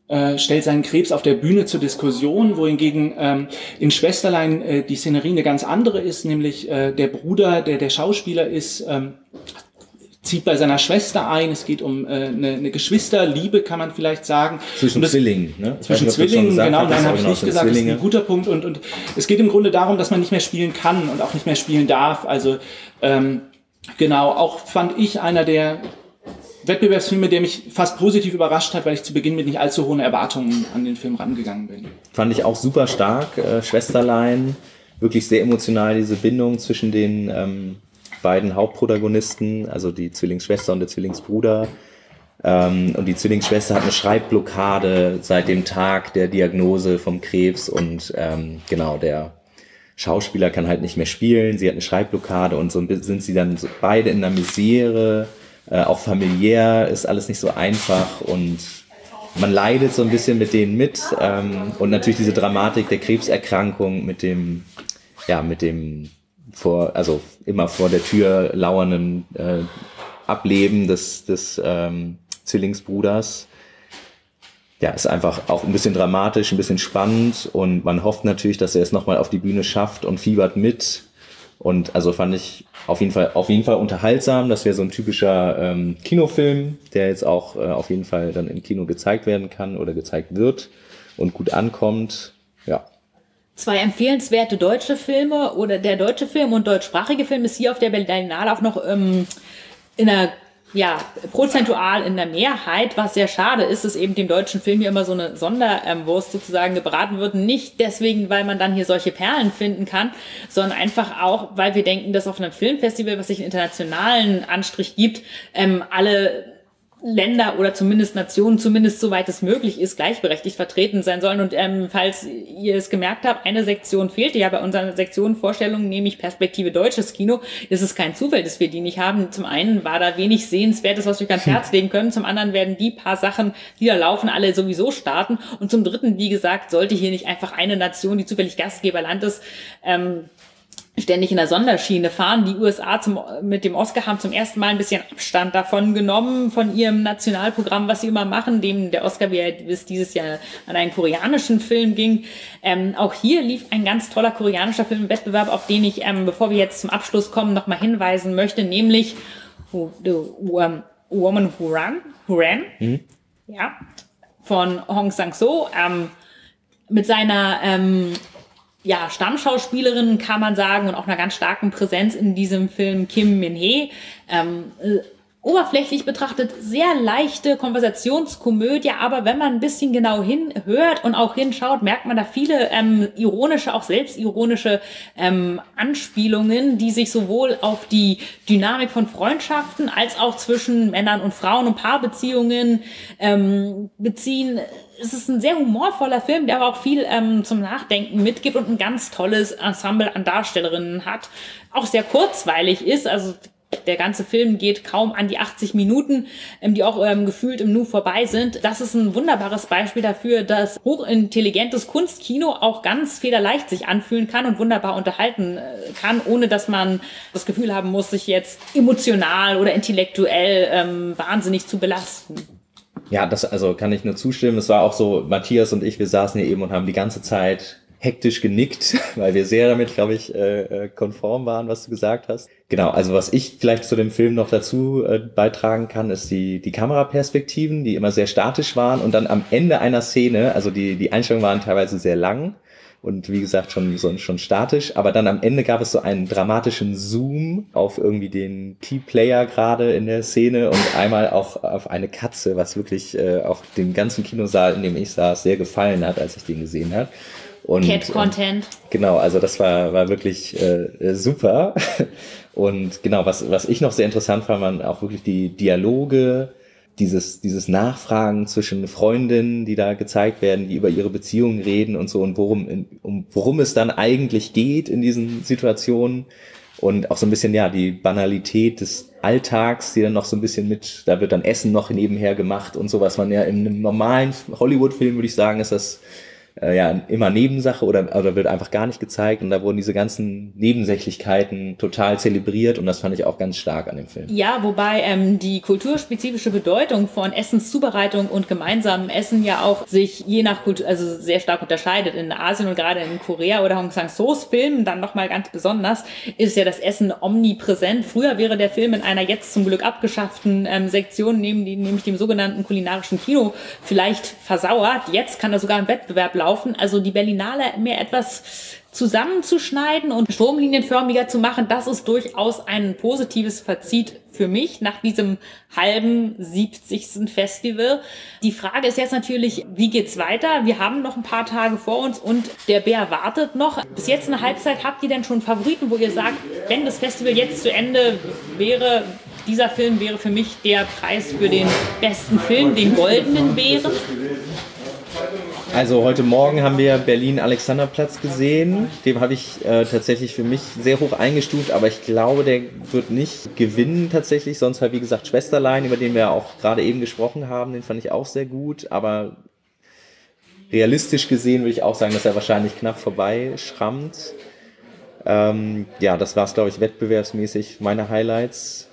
äh, stellt seinen Krebs auf der Bühne zur Diskussion, wohingegen ähm, in Schwesterlein äh, die Szenerie eine ganz andere ist, nämlich äh, der Bruder, der der Schauspieler ist, ähm, zieht bei seiner Schwester ein. Es geht um äh, eine, eine Geschwisterliebe, kann man vielleicht sagen. Zwischen das, Zwillingen, ne? Zwischen Zwillingen, genau, nein, habe ich nicht gesagt, das ist ein guter Punkt. Und, und es geht im Grunde darum, dass man nicht mehr spielen kann und auch nicht mehr spielen darf. Also ähm, genau, auch fand ich einer der Wettbewerbsfilme, der mich fast positiv überrascht hat, weil ich zu Beginn mit nicht allzu hohen Erwartungen an den Film rangegangen bin. Fand ich auch super stark, äh, Schwesterlein, wirklich sehr emotional, diese Bindung zwischen den ähm, beiden Hauptprotagonisten, also die Zwillingsschwester und der Zwillingsbruder. Ähm, und die Zwillingsschwester hat eine Schreibblockade seit dem Tag der Diagnose vom Krebs und ähm, genau, der Schauspieler kann halt nicht mehr spielen, sie hat eine Schreibblockade und so sind sie dann so beide in einer Misere. Äh, auch familiär ist alles nicht so einfach und man leidet so ein bisschen mit denen mit ähm, und natürlich diese Dramatik der Krebserkrankung mit dem, ja, mit dem vor, also immer vor der Tür lauernden äh, Ableben des, des ähm, Zwillingsbruders. Ja, ist einfach auch ein bisschen dramatisch, ein bisschen spannend und man hofft natürlich, dass er es nochmal auf die Bühne schafft und fiebert mit. Und also fand ich auf jeden Fall auf jeden Fall unterhaltsam. Das wäre so ein typischer ähm, Kinofilm, der jetzt auch äh, auf jeden Fall dann im Kino gezeigt werden kann oder gezeigt wird und gut ankommt. Ja. Zwei empfehlenswerte deutsche Filme oder der deutsche Film und deutschsprachige Film ist hier auf der Berlinale auch noch ähm, in einer ja, prozentual in der Mehrheit, was sehr schade ist, dass eben dem deutschen Film hier immer so eine Sonderwurst sozusagen gebraten wird. Nicht deswegen, weil man dann hier solche Perlen finden kann, sondern einfach auch, weil wir denken, dass auf einem Filmfestival, was sich einen internationalen Anstrich gibt, ähm, alle Länder oder zumindest Nationen, zumindest soweit es möglich ist, gleichberechtigt vertreten sein sollen. Und ähm, falls ihr es gemerkt habt, eine Sektion fehlte ja bei unserer Sektion Vorstellungen, nämlich Perspektive deutsches Kino. Das ist kein Zufall, dass wir die nicht haben. Zum einen war da wenig Sehenswertes, was wir ans Herz legen können. Zum anderen werden die paar Sachen, die da laufen, alle sowieso starten. Und zum dritten, wie gesagt, sollte hier nicht einfach eine Nation, die zufällig Gastgeberland ist, ähm, ständig in der Sonderschiene fahren. Die U S A zum, mit dem Oscar haben zum ersten Mal ein bisschen Abstand davon genommen, von ihrem Nationalprogramm, was sie immer machen, dem der Oscar, wie er bis dieses Jahr an einen koreanischen Film ging. Ähm, auch hier lief ein ganz toller koreanischer Film im Wettbewerb, auf den ich, ähm, bevor wir jetzt zum Abschluss kommen, nochmal hinweisen möchte, nämlich The um, Woman Who Ran, Who Ran mhm. ja, von Hong Sang-soo, ähm, mit seiner ähm, ja, Stammschauspielerin kann man sagen und auch einer ganz starken Präsenz in diesem Film Kim Min-hee. Ähm, äh, oberflächlich betrachtet sehr leichte Konversationskomödie, aber wenn man ein bisschen genau hinhört und auch hinschaut, merkt man da viele ähm, ironische, auch selbstironische ähm, Anspielungen, die sich sowohl auf die Dynamik von Freundschaften als auch zwischen Männern und Frauen und Paarbeziehungen ähm, beziehen. Es ist ein sehr humorvoller Film, der aber auch viel ähm, zum Nachdenken mitgibt und ein ganz tolles Ensemble an Darstellerinnen hat. Auch sehr kurzweilig ist, also der ganze Film geht kaum an die achtzig Minuten, ähm, die auch ähm, gefühlt im Nu vorbei sind. Das ist ein wunderbares Beispiel dafür, dass hochintelligentes Kunstkino auch ganz federleicht sich anfühlen kann und wunderbar unterhalten äh, kann, ohne dass man das Gefühl haben muss, sich jetzt emotional oder intellektuell ähm, wahnsinnig zu belasten. Ja, das also kann ich nur zustimmen. Es war auch so, Matthias und ich, wir saßen hier eben und haben die ganze Zeit hektisch genickt, weil wir sehr damit, glaube ich, äh, konform waren, was du gesagt hast. Genau, also was ich vielleicht zu dem Film noch dazu äh, beitragen kann, ist die die Kameraperspektiven, die immer sehr statisch waren und dann am Ende einer Szene, also die die Einstellungen waren teilweise sehr lang und wie gesagt schon so schon statisch, aber dann am Ende gab es so einen dramatischen Zoom auf irgendwie den Key-Player gerade in der Szene und einmal auch auf eine Katze, was wirklich äh, auch dem ganzen Kinosaal, in dem ich saß, sehr gefallen hat, als ich den gesehen habe. Und, Cat-Content. Äh, genau, also das war war wirklich äh, super. Und genau, was was ich noch sehr interessant fand, waren auch wirklich die Dialoge, dieses dieses Nachfragen zwischen Freundinnen, die da gezeigt werden, die über ihre Beziehungen reden und so und worum in, um worum es dann eigentlich geht in diesen Situationen und auch so ein bisschen ja die Banalität des Alltags, die dann noch so ein bisschen mit, da wird dann Essen noch nebenher gemacht und so, was man ja in einem normalen Hollywood-Film, würde ich sagen, ist das äh, ja immer Nebensache oder, oder wird einfach gar nicht gezeigt. Und da wurden diese ganzen Nebensächlichkeiten total zelebriert und das fand ich auch ganz stark an dem Film. Ja, wobei ähm, die kulturspezifische Bedeutung von Essenszubereitung und gemeinsamem Essen ja auch sich je nach Kultur, also sehr stark unterscheidet. In Asien und gerade in Korea oder Hong Sang-soos Filmen dann nochmal ganz besonders ist ja das Essen omnipräsent. Früher wäre der Film in einer jetzt zum Glück abgeschafften ähm, Sektion, neben die, nämlich dem sogenannten kulinarischen Kino, vielleicht versauert. Jetzt kann er sogar im Wettbewerb laufen. Also die Berlinale mehr etwas zusammenzuschneiden und stromlinienförmiger zu machen, das ist durchaus ein positives Fazit für mich nach diesem halben siebzigsten Festival. Die Frage ist jetzt natürlich, wie geht's weiter? Wir haben noch ein paar Tage vor uns und der Bär wartet noch. Bis jetzt eine Halbzeit, habt ihr denn schon Favoriten, wo ihr sagt, wenn das Festival jetzt zu Ende wäre, dieser Film wäre für mich der Preis für den besten Film, den Goldenen Bären? Also heute Morgen haben wir Berlin-Alexanderplatz gesehen. Dem habe ich äh, tatsächlich für mich sehr hoch eingestuft, aber ich glaube, der wird nicht gewinnen tatsächlich. Sonst halt, wie gesagt, Schwesterlein, über den wir auch gerade eben gesprochen haben, den fand ich auch sehr gut. Aber realistisch gesehen würde ich auch sagen, dass er wahrscheinlich knapp vorbei schrammt. Ähm, ja, das war es, glaube ich, wettbewerbsmäßig meine Highlights.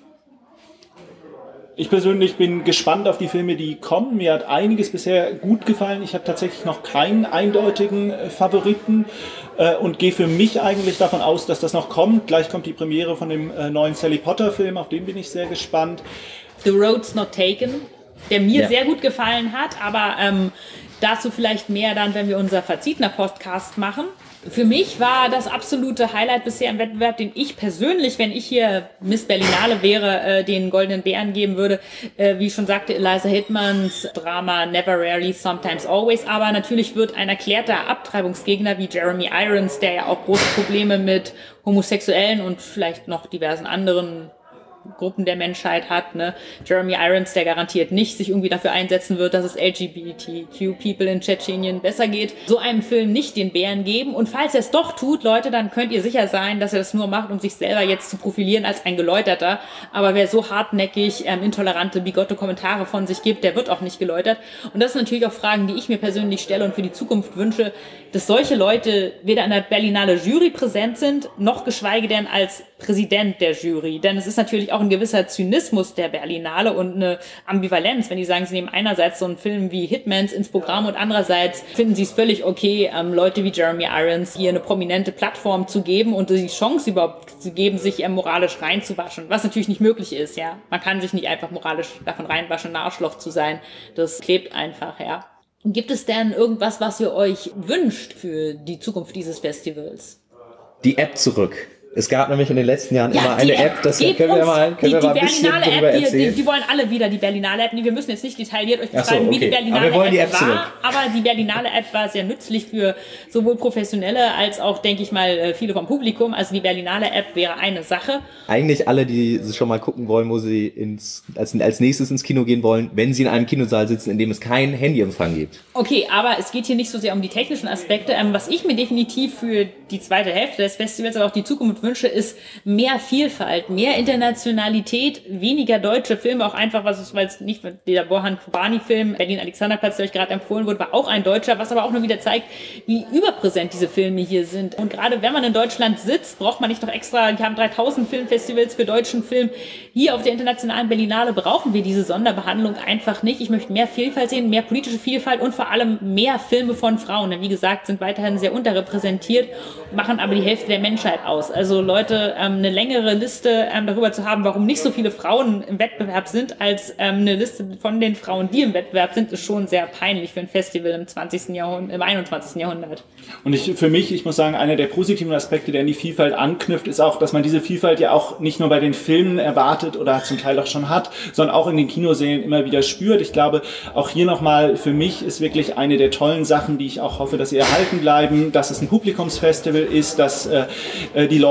Ich persönlich bin gespannt auf die Filme, die kommen. Mir hat einiges bisher gut gefallen. Ich habe tatsächlich noch keinen eindeutigen Favoriten äh, und gehe für mich eigentlich davon aus, dass das noch kommt. Gleich kommt die Premiere von dem äh, neuen Sally Potter Film, auf den bin ich sehr gespannt. The Road's Not Taken, der mir ja. sehr gut gefallen hat, aber ähm, dazu vielleicht mehr dann, wenn wir unser Fazit nach Podcast machen. Für mich war das absolute Highlight bisher im Wettbewerb, den ich persönlich, wenn ich hier Miss Berlinale wäre, äh, den Goldenen Bären geben würde, äh, wie schon sagte Eliza Hittmans Drama Never, Rarely, Sometimes, Always. Aber natürlich wird ein erklärter Abtreibungsgegner wie Jeremy Irons, der ja auch große Probleme mit Homosexuellen und vielleicht noch diversen anderen Gruppen der Menschheit hat, ne? Jeremy Irons, der garantiert nicht sich irgendwie dafür einsetzen wird, dass es L G B T Q-People in Tschetschenien besser geht, so einem Film nicht den Bären geben. Und falls er es doch tut, Leute, dann könnt ihr sicher sein, dass er das nur macht, um sich selber jetzt zu profilieren als ein Geläuterter. Aber wer so hartnäckig ähm, intolerante, bigotte Kommentare von sich gibt, der wird auch nicht geläutert. Und das sind natürlich auch Fragen, die ich mir persönlich stelle und für die Zukunft wünsche, dass solche Leute weder in der Berlinale Jury präsent sind, noch geschweige denn als Präsident der Jury. Denn es ist natürlich auch ein gewisser Zynismus der Berlinale und eine Ambivalenz, wenn die sagen, sie nehmen einerseits so einen Film wie Hitmans ins Programm und andererseits finden sie es völlig okay, ähm, Leute wie Jeremy Irons hier eine prominente Plattform zu geben und die Chance überhaupt zu geben, sich ähm, moralisch reinzuwaschen, was natürlich nicht möglich ist, ja. Man kann sich nicht einfach moralisch davon reinwaschen, ein Arschloch zu sein. Das klebt einfach, ja. Gibt es denn irgendwas, was ihr euch wünscht für die Zukunft dieses Festivals? Die App zurück. Es gab nämlich in den letzten Jahren ja, immer eine App, das können wir mal, können die, wir die mal ein bisschen Berlinale drüber App, erzählen. Die, die wollen alle wieder die Berlinale App. Wir müssen jetzt nicht detailliert euch beschreiben, so, okay. wie die Berlinale aber wir wollen App, die App war, zurück. aber die Berlinale App war sehr nützlich für sowohl Professionelle als auch, denke ich mal, viele vom Publikum. Also die Berlinale App wäre eine Sache. Eigentlich alle, die schon mal gucken wollen, wo sie ins, als, als nächstes ins Kino gehen wollen, wenn sie in einem Kinosaal sitzen, in dem es keinen Handyempfang gibt. Okay, aber es geht hier nicht so sehr um die technischen Aspekte. Ähm, was ich mir definitiv für die zweite Hälfte des Festivals, aber auch die Zukunft wünsche, ist mehr Vielfalt, mehr Internationalität, weniger deutsche Filme, auch einfach, was es, weil es nicht, der Borhan Kobani-Film, Berlin-Alexanderplatz, der euch gerade empfohlen wurde, war auch ein deutscher, was aber auch nur wieder zeigt, wie überpräsent diese Filme hier sind. Und gerade wenn man in Deutschland sitzt, braucht man nicht noch extra, die haben dreitausend Filmfestivals für deutschen Film. Hier auf der internationalen Berlinale brauchen wir diese Sonderbehandlung einfach nicht. Ich möchte mehr Vielfalt sehen, mehr politische Vielfalt und vor allem mehr Filme von Frauen. Denn wie gesagt, sind weiterhin sehr unterrepräsentiert, machen aber die Hälfte der Menschheit aus. Also Leute, ähm, eine längere Liste ähm, darüber zu haben, warum nicht so viele Frauen im Wettbewerb sind, als ähm, eine Liste von den Frauen, die im Wettbewerb sind, ist schon sehr peinlich für ein Festival im zwanzigsten Jahrhundert, im einundzwanzigsten Jahrhundert. Und ich, für mich, ich muss sagen, einer der positiven Aspekte, der an die Vielfalt anknüpft, ist auch, dass man diese Vielfalt ja auch nicht nur bei den Filmen erwartet oder zum Teil auch schon hat, sondern auch in den Kinosälen immer wieder spürt. Ich glaube, auch hier nochmal, für mich ist wirklich eine der tollen Sachen, die ich auch hoffe, dass sie erhalten bleiben, dass es ein Publikumsfestival ist, dass äh, die Leute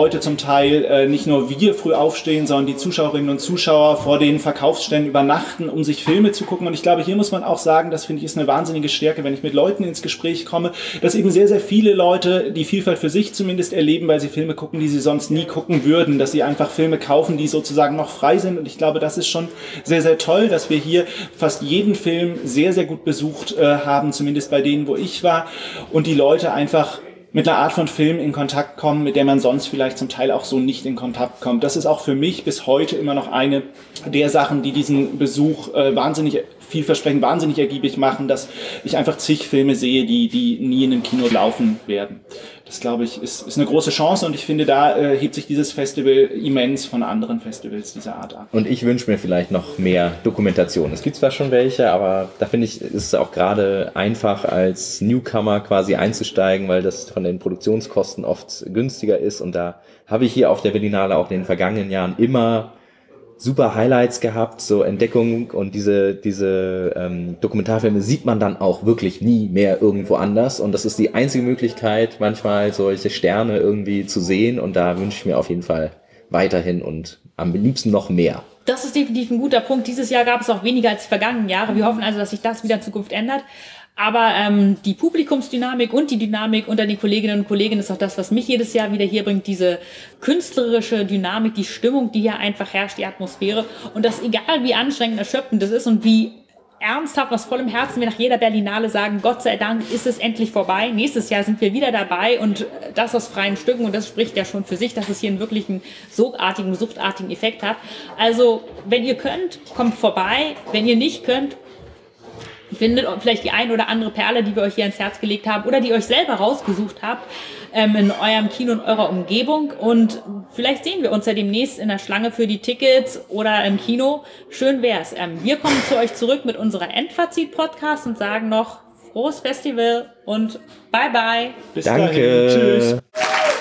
heute zum Teil äh, nicht nur wir früh aufstehen, sondern die Zuschauerinnen und Zuschauer vor den Verkaufsständen übernachten, um sich Filme zu gucken. Und ich glaube, hier muss man auch sagen, das finde ich ist eine wahnsinnige Stärke, wenn ich mit Leuten ins Gespräch komme, dass eben sehr, sehr viele Leute die Vielfalt für sich zumindest erleben, weil sie Filme gucken, die sie sonst nie gucken würden, dass sie einfach Filme kaufen, die sozusagen noch frei sind. Und ich glaube, das ist schon sehr, sehr toll, dass wir hier fast jeden Film sehr, sehr gut besucht äh, haben, zumindest bei denen, wo ich war, und die Leute einfach mit einer Art von Film in Kontakt kommen, mit der man sonst vielleicht zum Teil auch so nicht in Kontakt kommt. Das ist auch für mich bis heute immer noch eine der Sachen, die diesen Besuch äh, wahnsinnig vielversprechend, wahnsinnig ergiebig machen, dass ich einfach zig Filme sehe, die, die nie in einem Kino laufen werden. Das, glaube ich, ist, ist eine große Chance, und ich finde, da äh, hebt sich dieses Festival immens von anderen Festivals dieser Art ab. Und ich wünsche mir vielleicht noch mehr Dokumentation. Es gibt zwar schon welche, aber da finde ich, ist es auch gerade einfach als Newcomer quasi einzusteigen, weil das von den Produktionskosten oft günstiger ist, und da habe ich hier auf der Berlinale auch in den vergangenen Jahren immer super Highlights gehabt, so Entdeckung, und diese diese ähm, Dokumentarfilme sieht man dann auch wirklich nie mehr irgendwo anders, und das ist die einzige Möglichkeit, manchmal solche Sterne irgendwie zu sehen, und da wünsche ich mir auf jeden Fall weiterhin und am liebsten noch mehr. Das ist definitiv ein guter Punkt. Dieses Jahr gab es auch weniger als die vergangenen Jahre. Wir hoffen also, dass sich das wieder in Zukunft ändert. Aber ähm, die Publikumsdynamik und die Dynamik unter den Kolleginnen und Kollegen ist auch das, was mich jedes Jahr wieder hier bringt. Diese künstlerische Dynamik, die Stimmung, die hier einfach herrscht, die Atmosphäre. Und das, egal wie anstrengend, erschöpfend das ist und wie ernsthaft, aus vollem Herzen wir nach jeder Berlinale sagen, Gott sei Dank ist es endlich vorbei. Nächstes Jahr sind wir wieder dabei, und das aus freien Stücken, und das spricht ja schon für sich, dass es hier einen wirklichen sogartigen, suchtartigen Effekt hat. Also, wenn ihr könnt, kommt vorbei. Wenn ihr nicht könnt, findet vielleicht die ein oder andere Perle, die wir euch hier ins Herz gelegt haben oder die ihr euch selber rausgesucht habt, ähm, in eurem Kino, in eurer Umgebung. Und vielleicht sehen wir uns ja demnächst in der Schlange für die Tickets oder im Kino. Schön wär's. Ähm, wir kommen zu euch zurück mit unserer Endfazit-Podcast und sagen noch frohes Festival und bye bye. Bis Danke. dahin. Tschüss.